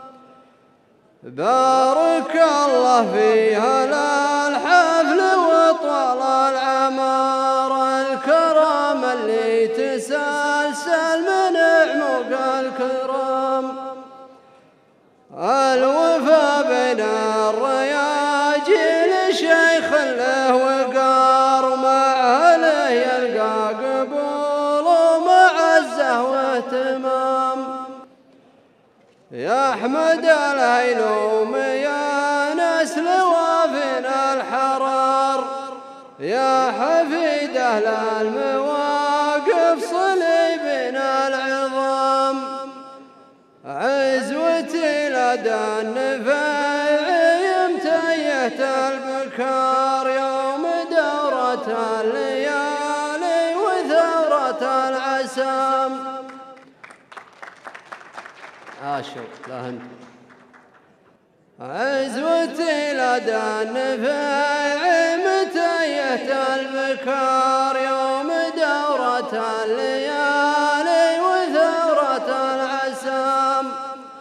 بارك الله فيها للحفل وطول العمار، الكرام اللي تسلسل من عمق الكرام. الوفا بين الرياجيل شيخ له وقار، معه له يلقى قبول ومعزه واهتمام. يا أحمد الهيلوم يا نسل وافنا الحرار، يا حفيد أهل المواقف صليبنا العظام. عزوتي لدى النفيع متيهت البكار، يوم دورة الليالي وثورة العسام. عاشوا لا هند. عزوتي لدى النفيع متيهت البكار، يوم دورة الليالي وثورة العسام.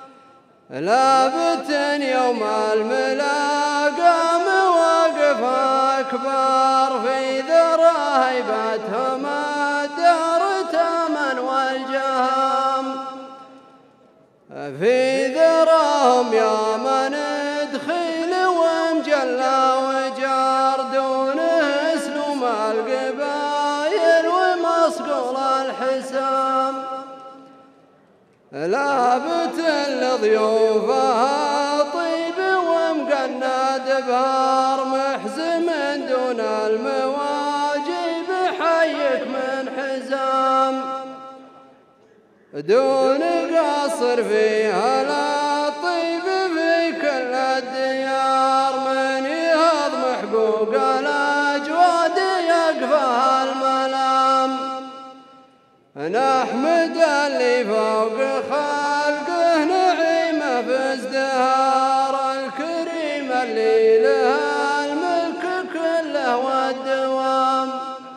لابت يوم الملاقى مواقف أكبر، في ذرى هيبتهم الدار تمن والجهام. في ذراهم يا من ادخل ومجلى وجار، دونه اسلوم القبايل ومصقول الحسام. لابت لضيوفها طيب ومقند بهار، محزم دون المواجب حيك من حزام. دون قصر فيها لا طيب في كل الديار من يهض محقوق الأجواد يقفها الملام نحمد اللي فوق خلقه نعيمه في ازدهار الكريم اللي لها الملك كله والدوام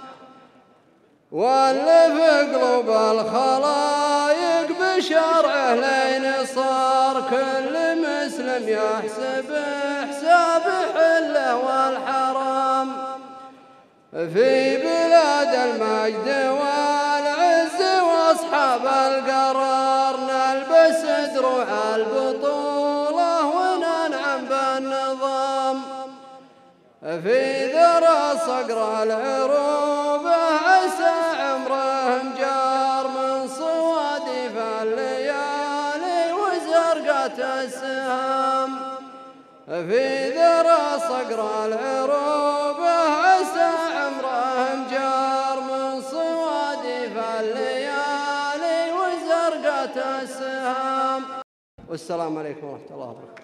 واللي في قلوب الخلايق بشرعه لين صار كل مسلم يحسب حساب حله والحرام في بلاد المجد والعز واصحاب القرار نلبس دروع البطوله وننعم بالنظام في ذرى صقر العروبه عسى عمرهم جار من صوادف الليالي وزرقة السهام في ذرى صقر العروبه عسى عمرهم جار من صوادف الليالي وزرقة السهام والسلام عليكم ورحمة الله وبركاته.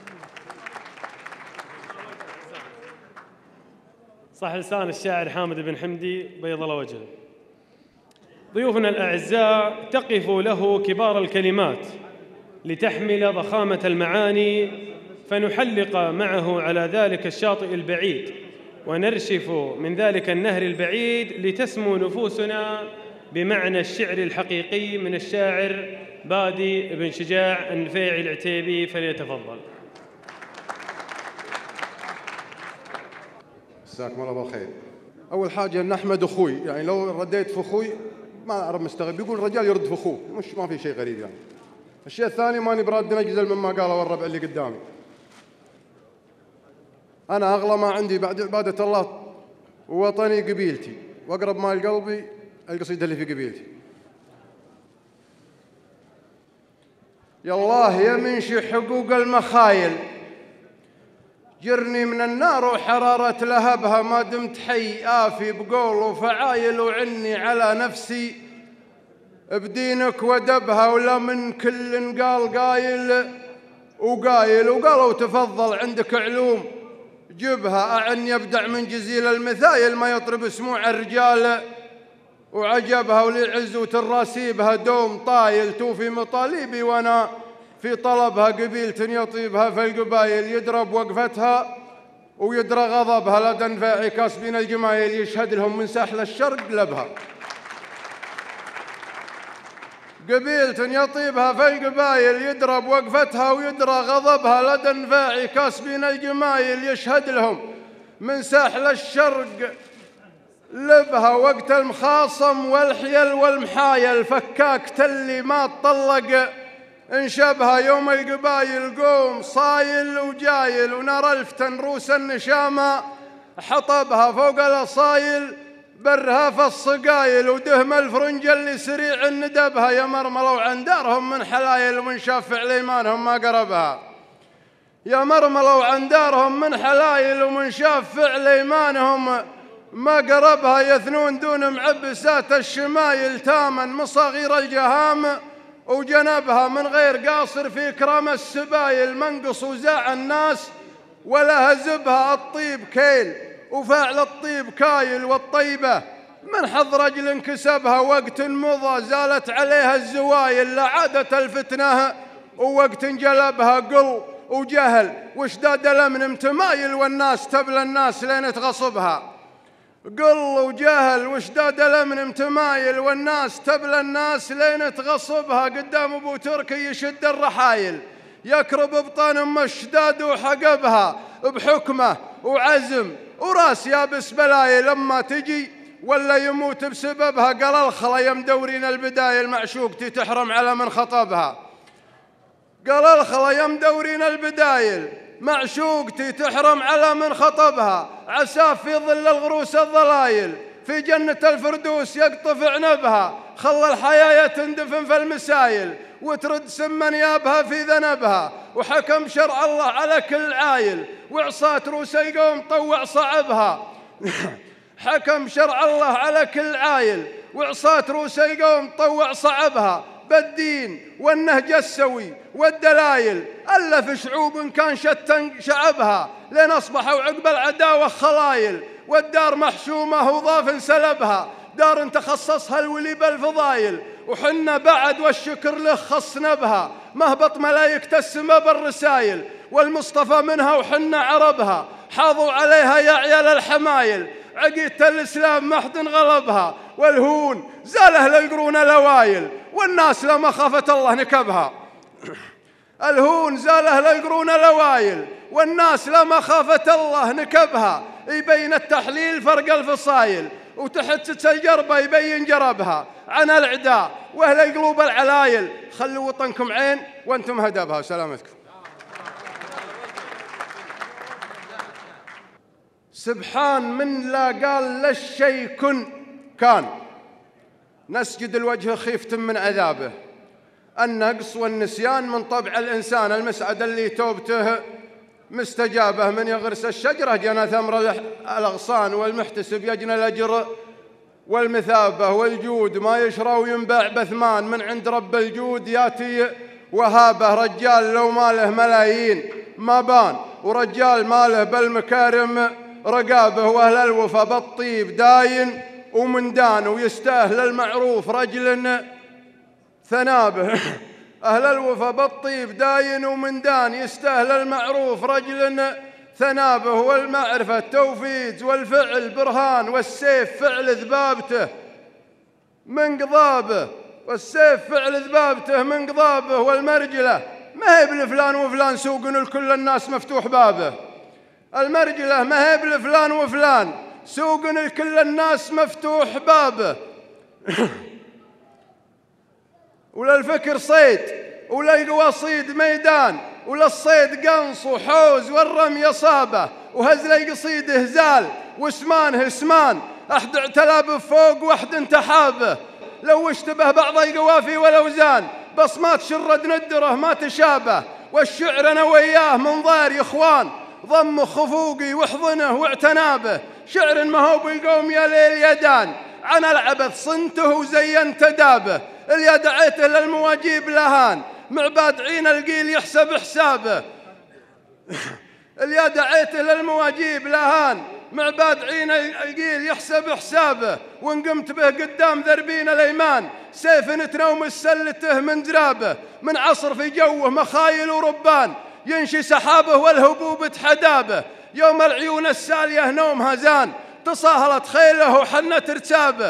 صح لسان الشاعر حامد بن حمدي بيض الله وجهه. ضيوفنا الأعزاء تقف له كبار الكلمات لتحمل ضخامة المعاني فنحلق معه على ذلك الشاطئ البعيد ونرشف من ذلك النهر البعيد لتسمو نفوسنا بمعنى الشعر الحقيقي من الشاعر بادي بن شجاع النفيعي العتيبي. فليتفضل. مساكم الله بالخير. أول حاجة نحمد أخوي، يعني لو رديت في أخوي ما أعرف مستغرب، بيقول الرجال يرد في أخوه، ما في شيء غريب يعني. الشيء الثاني ماني براد نجزل مما قاله الربع اللي قدامي. أنا أغلى ما عندي بعد عبادة الله ووطني قبيلتي، وأقرب ما لقلبي القصيدة اللي في قبيلتي. يا الله يا منشي حقوق المخايل جرني من النار وحرارة لهبها ما دمت حي آفي بقول وفعايل وعني على نفسي بدينك ودبها ولا من كل قال قايل وقالوا تفضل عندك علوم جبها أعني يبدع من جزيل المثايل ما يطرب سموع الرجال وعجبها ولعز وتراسيبها دوم طايل توفي مطالبي وانا في طلبها قبيلة يطيبها في القبايل يدرب وقفتها ويدرى غضبها لدى انفاعي كاسبين الجمايل يشهد لهم من ساحل الشرق لبها قبيلة يطيبها في القبايل يدرب وقفتها ويدرى غضبها لدى انفاعي كاسبين الجمايل يشهد لهم من ساحل الشرق لبها وقت المخاصم والحيل والمحايل فكاك تلي ما تطلق انشبها يوم القبايل قوم صايل وجايل ونرى الفتن روس النشامة حطبها فوق الأصايل برها في الصقايل ودهم الفرنج اللي سريع ندبها يا مرملوا عن دارهم من حلايل ومن شافع ليمانهم ما قربها يا مرملوا عن دارهم من حلايل ومن شافع ليمانهم ما قربها يثنون دون معبسات الشمايل تاما مصاغير الجهام وجنبها من غير قاصر في كرام السبايل منقص وزاع الناس ولا هزبها الطيب كيل وفاعل الطيب كايل والطيبة من حظ رجل انكسبها وقت مضى زالت عليها الزوايل لعادة الفتنة ووقت انجلبها قل وجهل واشداد الأمن متمايل والناس تبلى الناس لين تغصبها قل وجهل واشداد الأمن متمايل والناس تبلى الناس لين تغصبها قدام أبو تركي يشد الرحايل يكرب بطن أم الشداد وحقبها بحكمه وعزم وراس يابس بلايل لما تجي ولا يموت بسببها قال الخلا يمدورين البدايل معشوقتي تحرم على من خطبها قال الخلا يمدورين البدايل معشوقتي تحرم على من خطبها عساف في ظل الغروس الضلايل في جنة الفردوس يقطف عنبها خلى الحياة تندفن في المسايل وترد سما يابها في ذنبها وحكم شرع الله على كل عايل وعصاة روس القوم طوع صعبها حكم شرع الله على كل عايل وعصاة روس القوم طوع صعبها بالدين والنهج السوي والدلايل، ألف شعوب كان شتى شعبها لين أصبحوا عقب العداوة خلايل، والدار محشومة وضاف سلبها، دار تخصصها الولي بالفضايل، وحنا بعد والشكر له خصنا بها، مهبط ملايكة السما بالرسايل، والمصطفى منها وحنا عربها، حاضوا عليها يا عيال الحمايل، عقيدة الإسلام ما حد غلبها، والهون زاله للقرون لوايل، والناس لما خافت الله نكبها. الهون زاله للقرون لوايل، والناس لما خافت الله نكبها، يبين التحليل فرق الفصايل، وتحت الجربة يبين جربها عن العداء واهل القلوب العلايل. خلوا وطنكم عين وانتم هدبها. سلامتكم. سبحان من لا قال للشيء كن كان، نسجد الوجه خيفة من عذابه، النقص والنسيان من طبع الإنسان، المسعد اللي توبته مستجابه، من يغرس الشجرة جنى ثمر الأغصان، والمحتسب يجنى الأجر والمثابة، والجود ما يشرى وينباع بثمان، من عند رب الجود ياتي وهابه، رجال لو ماله ملايين ما بان، ورجال ماله بالمكارم رقابه، واهل الوفا بالطيب داين ومن دان، ويستاهل المعروف رجل ثنابه. أهل الوفا بالطيب داين ومن دان، يستاهل المعروف رجل ثنابه، والمعرفة توفيد والفعل برهان، والسيف فعل ذبابته من قضابه، والسيف فعل ذبابته من قضابه، والمرجلة ما هي بلفلان وفلان سوق لكل الناس مفتوح بابه، المرجلة ما هي بلفلان وفلان سوق لكل الناس مفتوح بابه. ولا الفكر صيد ولا القواصيد ميدان، ولا الصيد قنص وحوز والرمي صابه، وهزل القصيد هزال واسمانه اسمان، أحد اعتلى فوق واحد انتحابه، لو اشتبه بعض القوافي والاوزان، بصمات شرد ندره ما تشابه، والشعر انا وياه منظار يا اخوان، ضم خفوقي واحضنه واعتنابه، شعر ما هو بالقوم يا ليل يدان، عن العبث صنته وزينت دابه، اللي دعيته للمواجيب لهان، معباد عين القيل يحسب حسابه. اللي دعيته للمواجيب لهان، معباد عين القيل يحسب حسابه، وان قمت به قدام ذربين الايمان، سيف نتنوم السلته من درابه، من عصر في جوه مخايل وربان، ينشي سحابه والهبوب تحدابه، يوم العيون الساليه نوم هزان، تصاهلت خيله وحنت رتابه.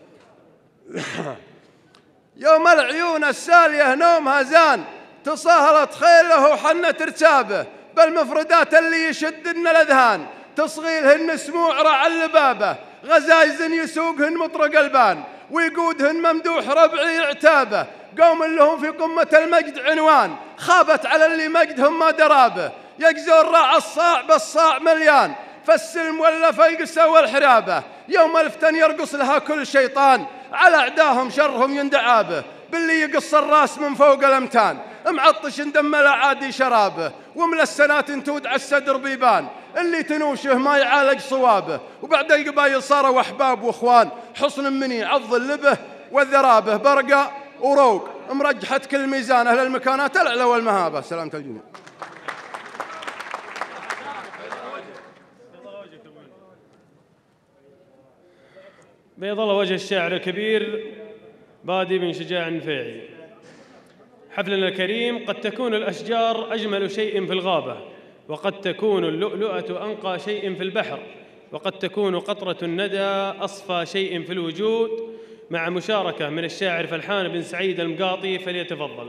يوم العيون الساليه نوم هزان، تصاهلت خيله وحنت رتابه، بالمفردات اللي يشدن الاذهان، تصغيلهن سموع رع اللبابه، غزايز يسوقهن مطرق البان، ويقودهن ممدوح ربعي عتابه، قوم لهم في قمة المجد عنوان، خابت على اللي مجدهم ما درابه، يجزون راع الصاع بالصاع مليان، فالسلم ولا فيقسه والحرابه، يوم الفتن يرقص لها كل شيطان، على أعداهم شرهم يندعابه، باللي يقص الراس من فوق الأمتان، معطش دم لا عادي شرابه، ومن السنات تودع السدر بيبان، اللي تنوشه ما يعالج صوابه، وبعد القبايل صاروا أحباب وإخوان، حصن مني عض اللبه والذرابه، برقة وروق مرجحة كل ميزان، أهل المكانات الأعلى والمهابة. سلامة الجميع. بيض الله وجه الشاعر الكبير بادي بن شجاع النفيعي. حفلنا الكريم: قد تكون الأشجار أجمل شيء في الغابة، وقد تكون اللؤلؤة أنقى شيء في البحر، وقد تكون قطرة الندى أصفى شيء في الوجود. مع مشاركة من الشاعر فلحان بن سعيد المقاطي، فليتفضل.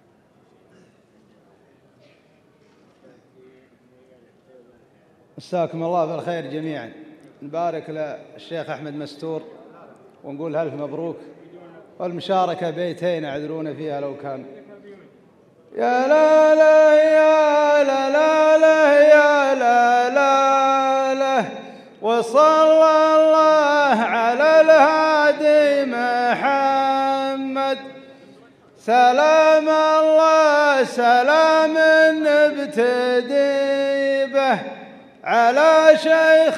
مساكم الله بالخير جميعا. نبارك للشيخ أحمد مستور ونقول ألف مبروك، والمشاركة بيتين اعذرونا فيها لو كان. يا لا لا يا لا لا لا يا لا لا لا، وصلى الله على الهادي محمد، سلام الله سلام نبتدي به، على شيخ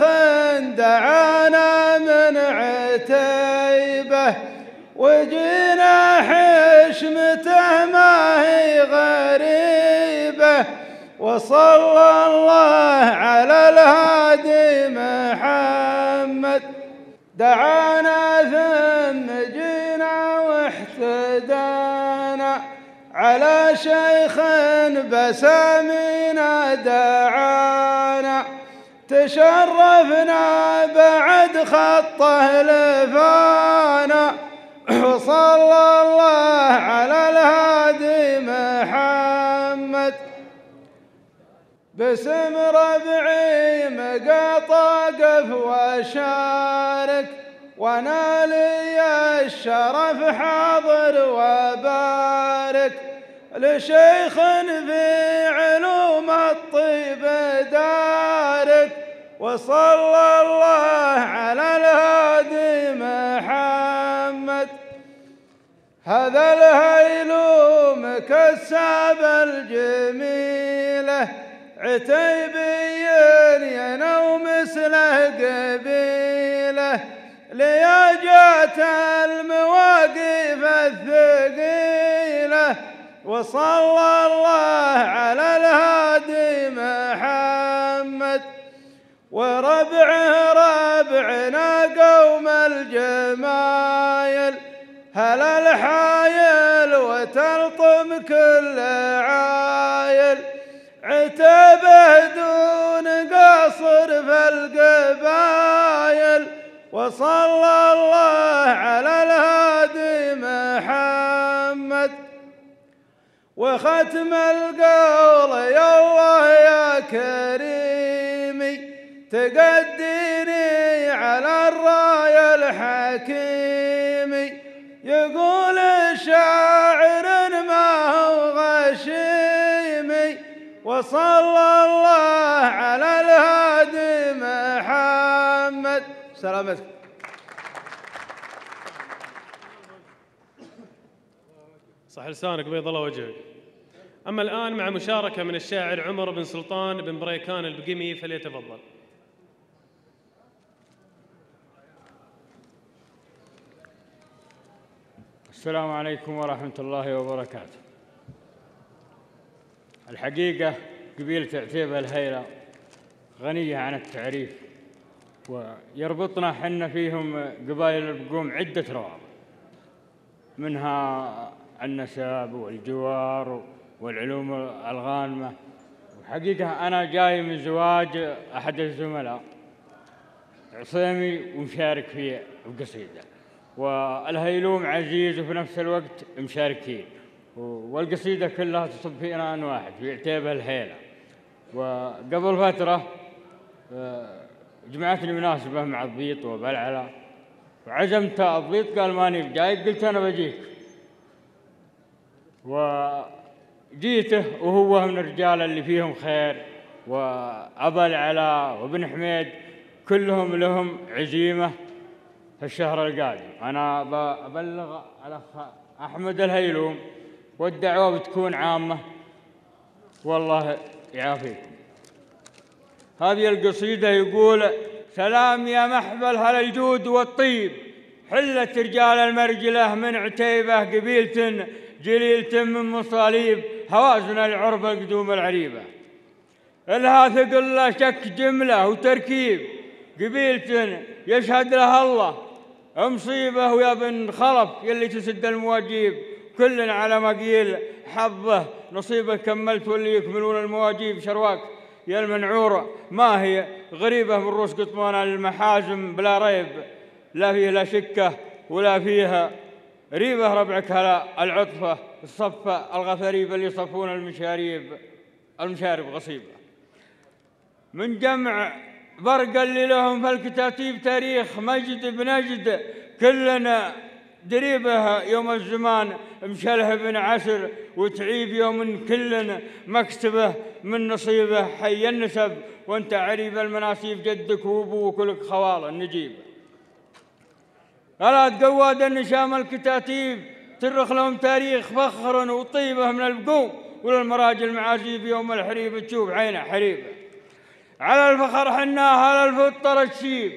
دعانا من عتيبه، وجينا حش نشمته ما هي غريبة وصلى الله على الهادي محمد دعانا ثم جينا واحتدانا على شيخ بسامينا دعانا تشرفنا بعد خطه لفانا وصلى الله على الهادي محمد باسم ربعي مقاطع قف وشارك وانا لي الشرف حاضر وبارك لشيخ في علوم الطيب دارك وصلى الله على الهادي محمد هذا الهيلوم كساب الجميله عتيبي ينو مثله قبيله لياجات المواقف الثقيله وصلى الله على الهادي محمد وربعه ربعنا قوم الجمايل هل الحايل وتلطم كل عايل عتبه دون قصر في القبايل وصلى الله على الهادي محمد وختم القول يا الله يا كريمي تقديني على الراية الحكيمي يقول شاعر ما هو غشيمي وصلى الله على الهادي محمد سلامتك صح لسانك بيض الله وجهك. أما الآن مع مشاركة من الشاعر عمر بن سلطان بن بريكان البقمي فليتفضل. السلام عليكم ورحمة الله وبركاته. الحقيقة قبيلة عتيبة الهيلة غنية عن التعريف ويربطنا حنا فيهم قبائل البقوم عدة روابط منها النسب والجوار والعلوم الغانمة. وحقيقة أنا جاي من زواج أحد الزملاء عصيمي ومشارك في القصيدة والهيلوم عزيز وفي نفس الوقت مشاركين والقصيدة كلها تصب في آن واحد في عتيبة الهيلة. وقبل فترة جمعتني مناسبة مع الضبيط وبلعلة وعزمت الضبيط قال ماني بجاي قلت أنا بجيك وجيته وهو من الرجال اللي فيهم خير وأبا العلاء وابن حميد كلهم لهم عزيمة في الشهر القادم. أنا ببلغ على أحمد الهيلوم والدعوة بتكون عامة والله يعافيكم. هذه القصيدة يقول سلام يا محبل هل الجود والطيب حلة رجال المرجلة من عتيبة قبيلة جليلة من مصاليب هوازن العرب القدوم العريبة إلها ثقل لا شك جملة وتركيب قبيلة يشهد لها الله مصيبة ويا بن خلف يلي تسد المواجيب كل على مقيل حظه نصيبه كملت واللي يكملون المواجيب شرواك يا المنعورة ما هي غريبة من روس قطمانة للمحازم بلا ريب لا فيه لا شكة ولا فيها ريبة ربعك هلا العطفة الصفة الغثريبة اللي يصفون المشارب غصيبة من جمع برق اللي لهم في الكتاتيب تاريخ مجد بنجد كلنا دريبه يوم الزمان مشله بن عسر وتعيب يوم كلنا مكتبه من نصيبه حي النسب وانت عريب المناسيب جدك وابوك ولك خوال النجيب ألا تقواد النشام الكتاتيب ترخ لهم تاريخ فخر وطيبه من البقوم وللمراجل معازيب يوم الحريب تشوف عينه حريبه على الفخر حناها على الفطر الشيب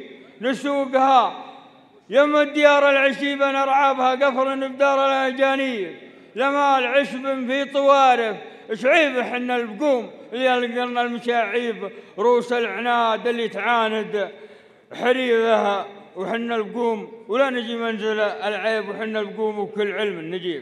نسوقها يم الديار العشيبة نرعابها قفر بدار الأجانيب لمال عشب في طوارف شعيب حنا البقوم اللي لقرنا المشاعيب روس العناد اللي تعاند حريبها وحنا البقوم ولا نجي منزل العيب وحنا البقوم وكل علم نجيب.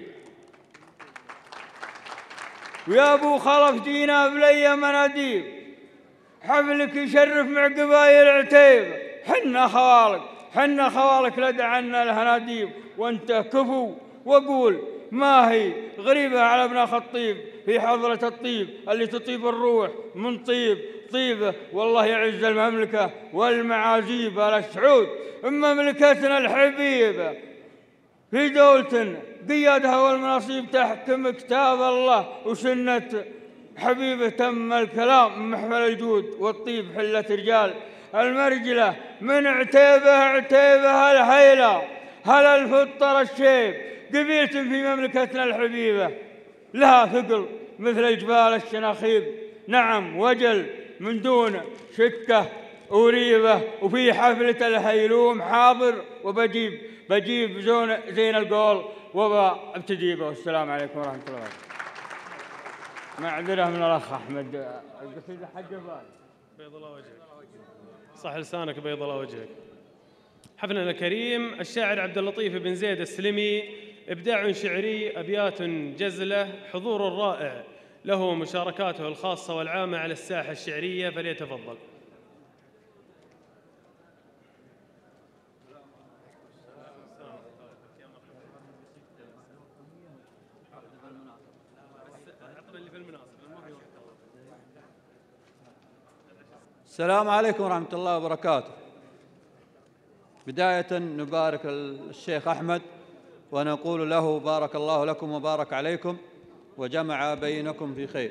ويا ابو خلف جينا بلي مناديب حفلك يشرف مع قبايل عتيب حنا خوالك لدعنا الهناديب وانت كفو واقول ما هي غريبة على ابن خطيب في حضرة الطيب اللي تطيب الروح من طيبه والله يعز المملكة والمعازيب على السعود مملكتنا الحبيبة في دولة قيادها والمناصيب تحكم كتاب الله وسنة حبيبه تم الكلام محمل الجود والطيب حلة رجال المرجلة من عتيبها الهيلة هل الفطر الشيب قبيلة في مملكتنا الحبيبة لها ثقل مثل الجبال الشناخيب نعم وجل من دون شكة وريبة وفي حفلة الهيلوم حاضر بجيب زين القول وابتديبه. والسلام عليكم ورحمة الله وبركاته. معذرة من الأخ أحمد القصيدة حق بيض الله وجهك صح لسانك بيض الله وجهك. حفلنا الكريم الشاعر عبد اللطيف بن زيد السلمي إبداع شعري أبيات جزلة حضور رائع له مشاركاته الخاصة والعامة على الساحة الشعرية فليتفضل. السلام عليكم ورحمة الله وبركاته. بداية نبارك الشيخ أحمد ونقول له بارك الله لكم وبارك عليكم وجمع بينكم في خير.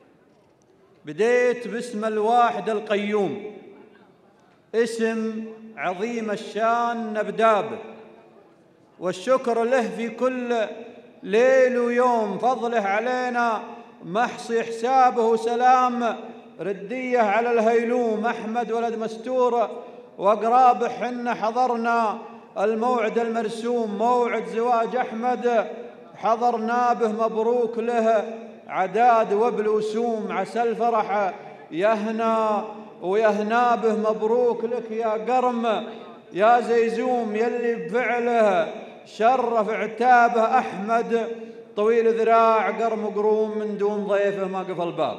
بديت باسم الواحد القيوم اسم عظيم الشان نبدأ به والشكر له في كل ليل ويوم فضله علينا محصي حسابه سلام رديه على الهيلوم أحمد ولد مستور وأقرابه حنا حضرنا الموعد المرسوم موعد زواج أحمد حضرنا به مبروك له عداد وبلوسوم عسى الفرح يهنا ويهنا به مبروك لك يا قرم يا زيزوم يلي بفعله شرف عتابه أحمد طويل ذراع قرم قروم من دون ضيفه ما قفل باب.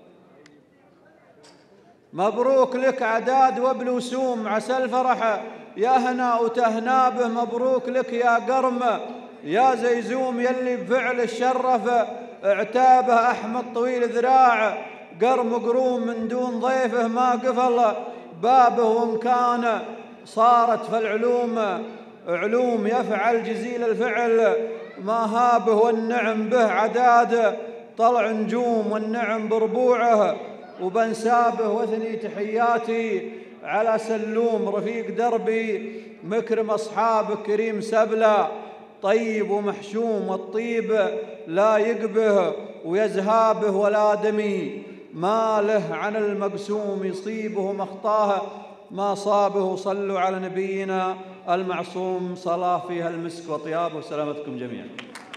مبروك لك عداد وبلوسوم عسى الفرح يهنا وتهنا به مبروك لك يا قرم يا زيزوم يلي بفعل الشرف اعتابه أحمد طويل ذراع قرم قروم من دون ضيفه ما قفل بابه وإن كان صارت فالعلوم علوم يفعل جزيل الفعل ما هابه والنعم به عداد طلع نجوم والنعم بربوعه وبنسابه وثني تحياتي على سلوم رفيق دربي مكرم أصحابه كريم سبلة طيب ومحشوم والطيب لا يقبه ويزهابه ولا دمي ما له عن المقسوم يصيبه مخطاه ما صابه. صلوا على نبينا المعصوم صلاة فيها المسك وطيابه وسلامتكم جميعا.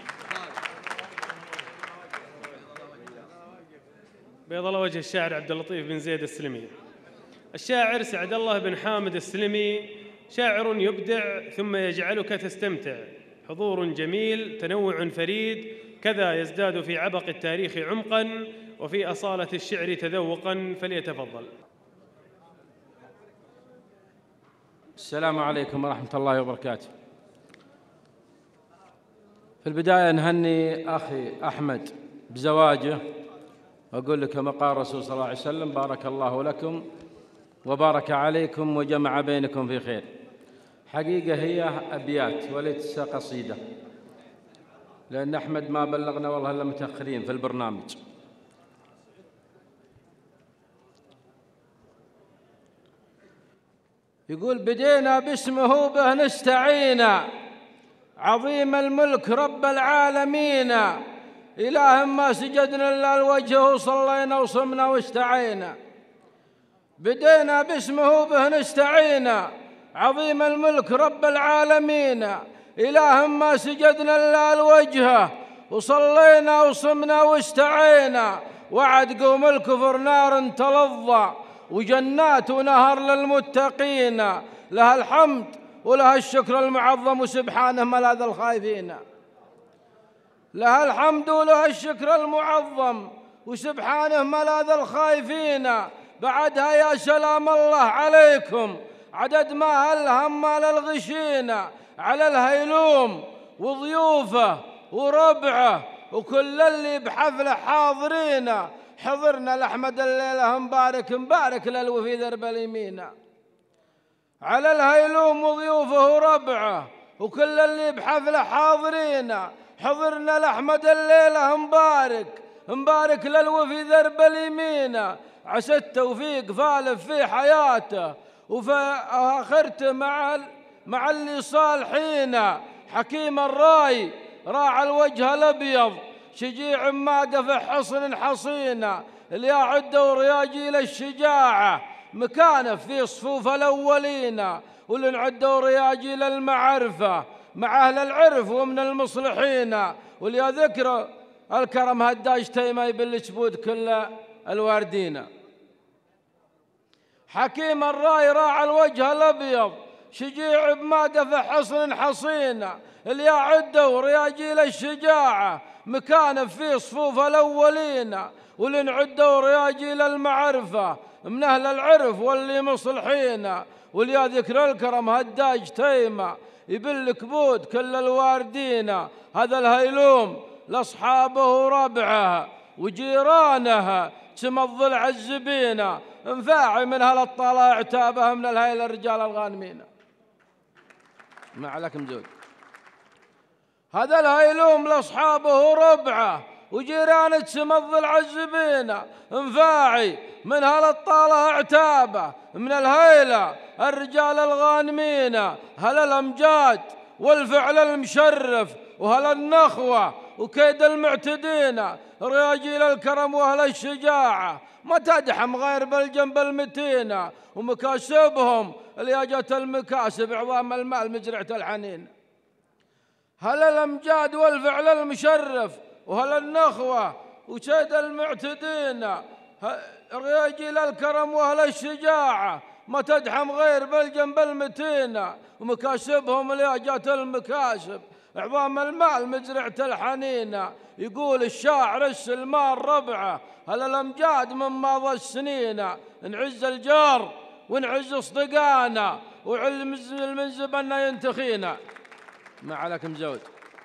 بيض الله وجه الشاعر عبد اللطيف بن زيد السلمي. الشاعر سعد الله بن حامد السلمي شاعر يبدع ثم يجعلك تستمتع حضور جميل تنوع فريد كذا يزداد في عبق التاريخ عمقا وفي أصالة الشعر تذوقا فليتفضل. السلام عليكم ورحمة الله وبركاته. في البداية نهني أخي أحمد بزواجه وأقول لك كما قال الرسول صلى الله عليه وسلم بارك الله لكم وبارك عليكم وجمع بينكم في خير. حقيقة هي أبيات وليس قصيدة لأن أحمد ما بلغنا والله إلا متأخرين في البرنامج. يقول بدينا باسمه به نستعين عظيم الملك رب العالمين إله ما سجدنا إلا لوجهه صلينا وصمنا واستعينا. بدينا باسمه به نستعين عظيم الملك رب العالمين إله ما سجدنا إلا لوجهه وصلينا وصمنا واستعينا، وعد قوم الكفر نار تلظى، وجنات ونهر للمتقين. لها الحمد ولها الشكر المعظم، وسبحانه ملاذ الخائفين. لها الحمد ولها الشكر المعظم، وسبحانه ملاذ الخائفين. بعدها يا سلام الله عليكم، عدد ما هالهم مال الغشين، على الهيلوم وضيوفه وربعه وكل اللي بحفله حاضرين. حضرنا لأحمد الليلة مبارك مبارك للوفي درب اليمين. على الهيلوم وضيوفه وربعه وكل اللي بحفله حاضرين. حضرنا لأحمد الليلة مبارك مبارك للوفي درب اليمين. عسى التوفيق فالف في حياته وفي آخرته مع اللي صالحين. حكيم الراي راعى الوجه الأبيض، شجيع ما قف حصن حصينا. اللي يعده ورياجيل الشجاعة، مكانه في صفوف الأولين. واللي نعده ورياجيل المعرفة، مع أهل العرف ومن المصلحين. واللي ذكر الكرم هداج تيمة يبل سبود كل الواردين. حكيم الراي راعى الوجه الأبيض، شجيع بما قف حصن حصينا. اللي يعده ورياجيل الشجاعة، مكانه في صفوف الأولين. واللي نعده ورياجيل المعرفة، من أهل العرف واللي مصلحين. واللي ذكر الكرم هداج تيمة يبل كبود كل الواردين. هذا الهيلوم لأصحابه وربعه وجيرانه، سما الضلع الزبينة. انفاعي من هالطلع عتابه، من الهيل الرجال الغانمين. ما عليكم زود. هذا الهيلوم لأصحابه وربعه وجيرانه، سما الضلع الزبينة. انفاعي من هالطلع عتابه، من الهيلة الرجال الغانمين. هل الأمجاد والفعل المشرف، وهل النخوة وكيد المعتدين. رياجيل الكرم وأهل الشجاعة، ما تدحم غير بالجنب المتين. ومكاسبهم اللي جت المكاسب، عظام المال مزرعة الحنين. هل الأمجاد والفعل المشرف، وهل النخوة وكيد المعتدين. رياجيل الكرم وأهل الشجاعة، ما تدحم غير بالجنب المتين. ومكاسبهم اللي جت المكاسب، عظام المال مزرعة الحنين. يقول الشاعر السلمان ربعه، هل الأمجاد من ماضى السنين. نعز الجار ونعز اصدقانا، وعلم المنزب أن ينتخينا. ما عليكم زود.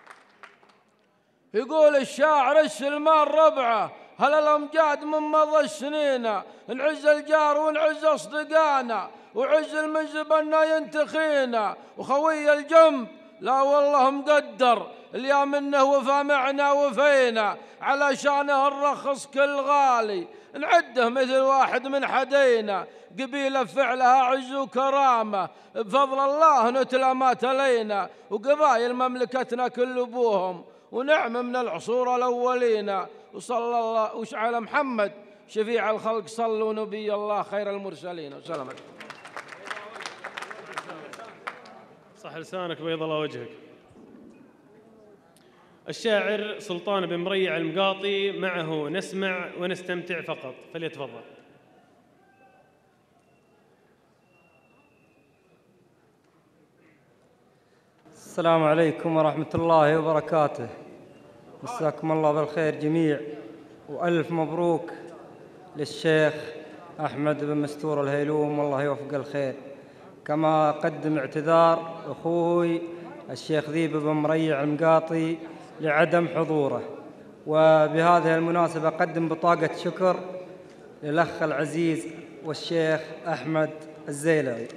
يقول الشاعر السلمان ربعه، هل الأمجاد من مضى السنين. نعز الجار ونعز أصدقانا، وعز المنزب أن ينتخينا. وخوي الجنب لا والله مقدر، اللي منه وفى معنا وفينا. علشانه نرخص كل غالي، نعده مثل واحد من حدينا. قبيلة فعلها عز وكرامة، بفضل الله نتلى ما تلينا. وقبائل مملكتنا كل أبوهم، ونعم من العصور الأولين. وصلى الله على محمد شفيع الخلق، صلوا نبي الله خير المرسلين. والسلام عليكم. صح لسانك بيض الله وجهك. الشاعر سلطان بن مريع المقاطي، معه نسمع ونستمتع فقط، فليتفضل. السلام عليكم ورحمة الله وبركاته. مساكم الله بالخير جميع، وألف مبروك للشيخ أحمد بن مستور الهيلوم، والله يوفق الخير. كما أقدم اعتذار أخوي الشيخ ذيب بن مريع المقاطي لعدم حضوره. وبهذه المناسبة أقدم بطاقة شكر للأخ العزيز والشيخ أحمد الزيلعي.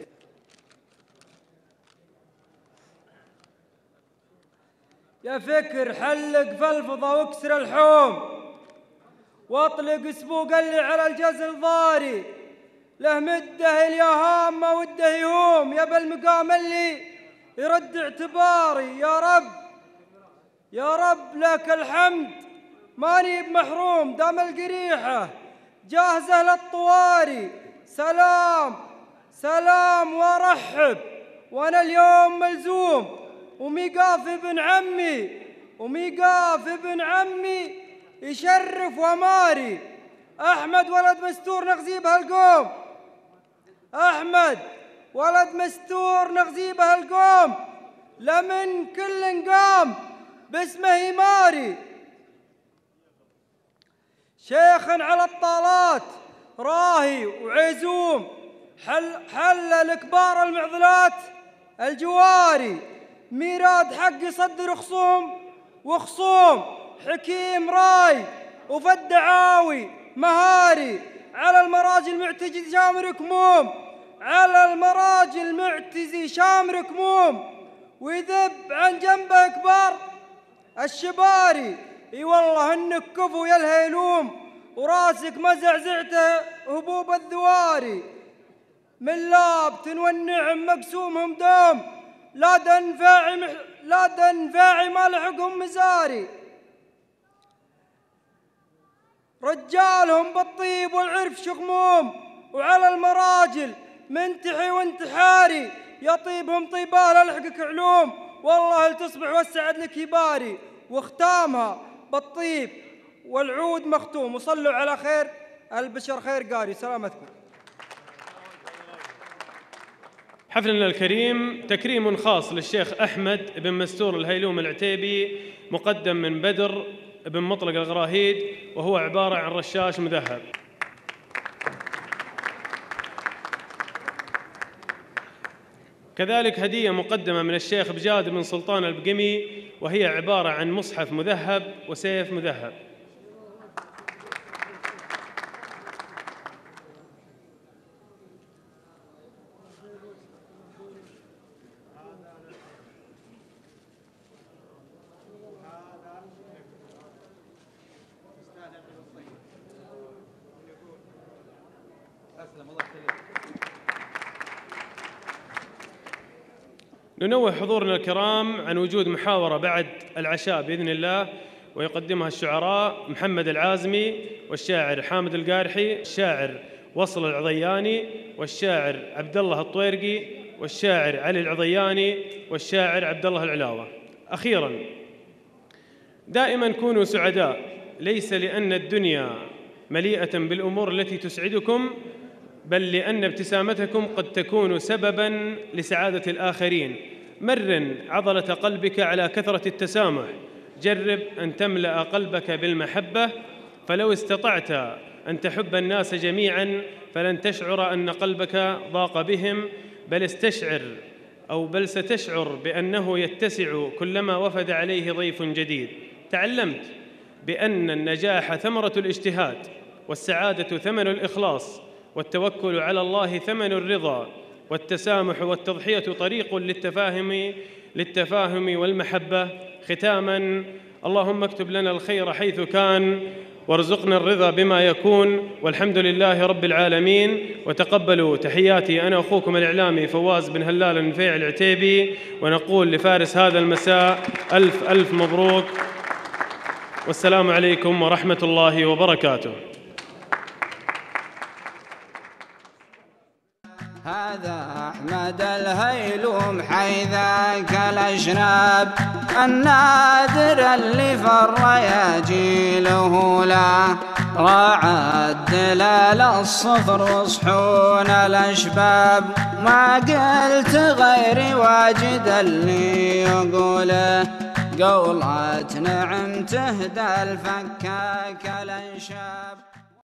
يا فكر حلق فلفظة واكسر الحوم، واطلق سبوق اللي على الجزل ضاري. له مده اليهامة وده يهوم، يا بالمقام اللي يرد اعتباري. يا رب يا رب لك الحمد، ماني بمحروم دام القريحة جاهزة للطواري. سلام سلام وارحب، وانا اليوم ملزوم وميقافي بن عمي وميقاف ابن عمي يشرف وماري. أحمد ولد مستور نغزي بهالقوم، أحمد ولد مستور نغزي بهالقوم، لمن كل قام باسمه يماري. شيخ على الطالات راهي وعزوم، حل الكبار المعضلات الجواري. ميراد حق يصدر خصوم وخصوم، حكيم راي وفي الدعاوي مهاري. على المراجل المعتزي شامر كموم، على المراجل المعتزي شامر كموم، ويذب عن جنبه كبار الشباري. اي والله انك كفو يا الهيلوم، وراسك ما زعزعته هبوب الذواري. من لابت والنعم مقسومهم دوم، لا دنفاعي ما لحقهم مزاري. رجالهم بالطيب والعرف شغموم، وعلى المراجل منتحي وانتحاري. يطيبهم طيباه لا لحقك علوم، والله لتصبح والسعد لك يباري. واختامها بالطيب والعود مختوم. وصلوا على خير البشر خير قاري. سلامتكم. حفلنا الكريم تكريم خاص للشيخ أحمد بن مستور الهيلوم العتيبي، مقدم من بدر بن مطلق الغراهيد، وهو عبارة عن رشاش مذهب. كذلك هدية مقدمة من الشيخ بجاد بن سلطان البقمي، وهي عبارة عن مصحف مذهب وسيف مذهب. ننوه حضورنا الكرام عن وجود محاورة بعد العشاء بإذن الله، ويقدمها الشعراء محمد العازمي والشاعر حامد القارحي، الشاعر وصل العضياني، والشاعر عبد الله الطويرقي، والشاعر علي العضياني، والشاعر عبد الله العلاوة. أخيراً، دائماً كونوا سعداء، ليس لأن الدنيا مليئة بالأمور التي تسعدكم، بل لأن ابتسامتكم قد تكون سبباً لسعادة الآخرين. مرن عضلة قلبك على كثرة التسامح، جرب أن تملأ قلبك بالمحبة، فلو استطعت أن تحب الناس جميعاً فلن تشعر أن قلبك ضاق بهم، بل ستشعر بأنه يتسع كلما وفد عليه ضيف جديد. تعلمت بأن النجاح ثمرة الاجتهاد، والسعادة ثمن الإخلاص، والتوكل على الله ثمن الرضا، والتسامح والتضحية طريق للتفاهم والمحبة. ختاماً، اللهم اكتب لنا الخير حيث كان، وارزقنا الرضا بما يكون، والحمد لله رب العالمين. وتقبلوا تحياتي أنا أخوكم الإعلامي فواز بن هلال النفيع العتيبي، ونقول لفارس هذا المساء ألف ألف مبروك، والسلام عليكم ورحمة الله وبركاته. هذا أحمد الهيلوم حي ذاك الأشناب، النادر اللي فر يجيله لا راعى الدلال الصفر وصحون الأشباب. ما قلت غير واجد اللي يقوله، قولات نعم تهدى الفكاك الأنشاب.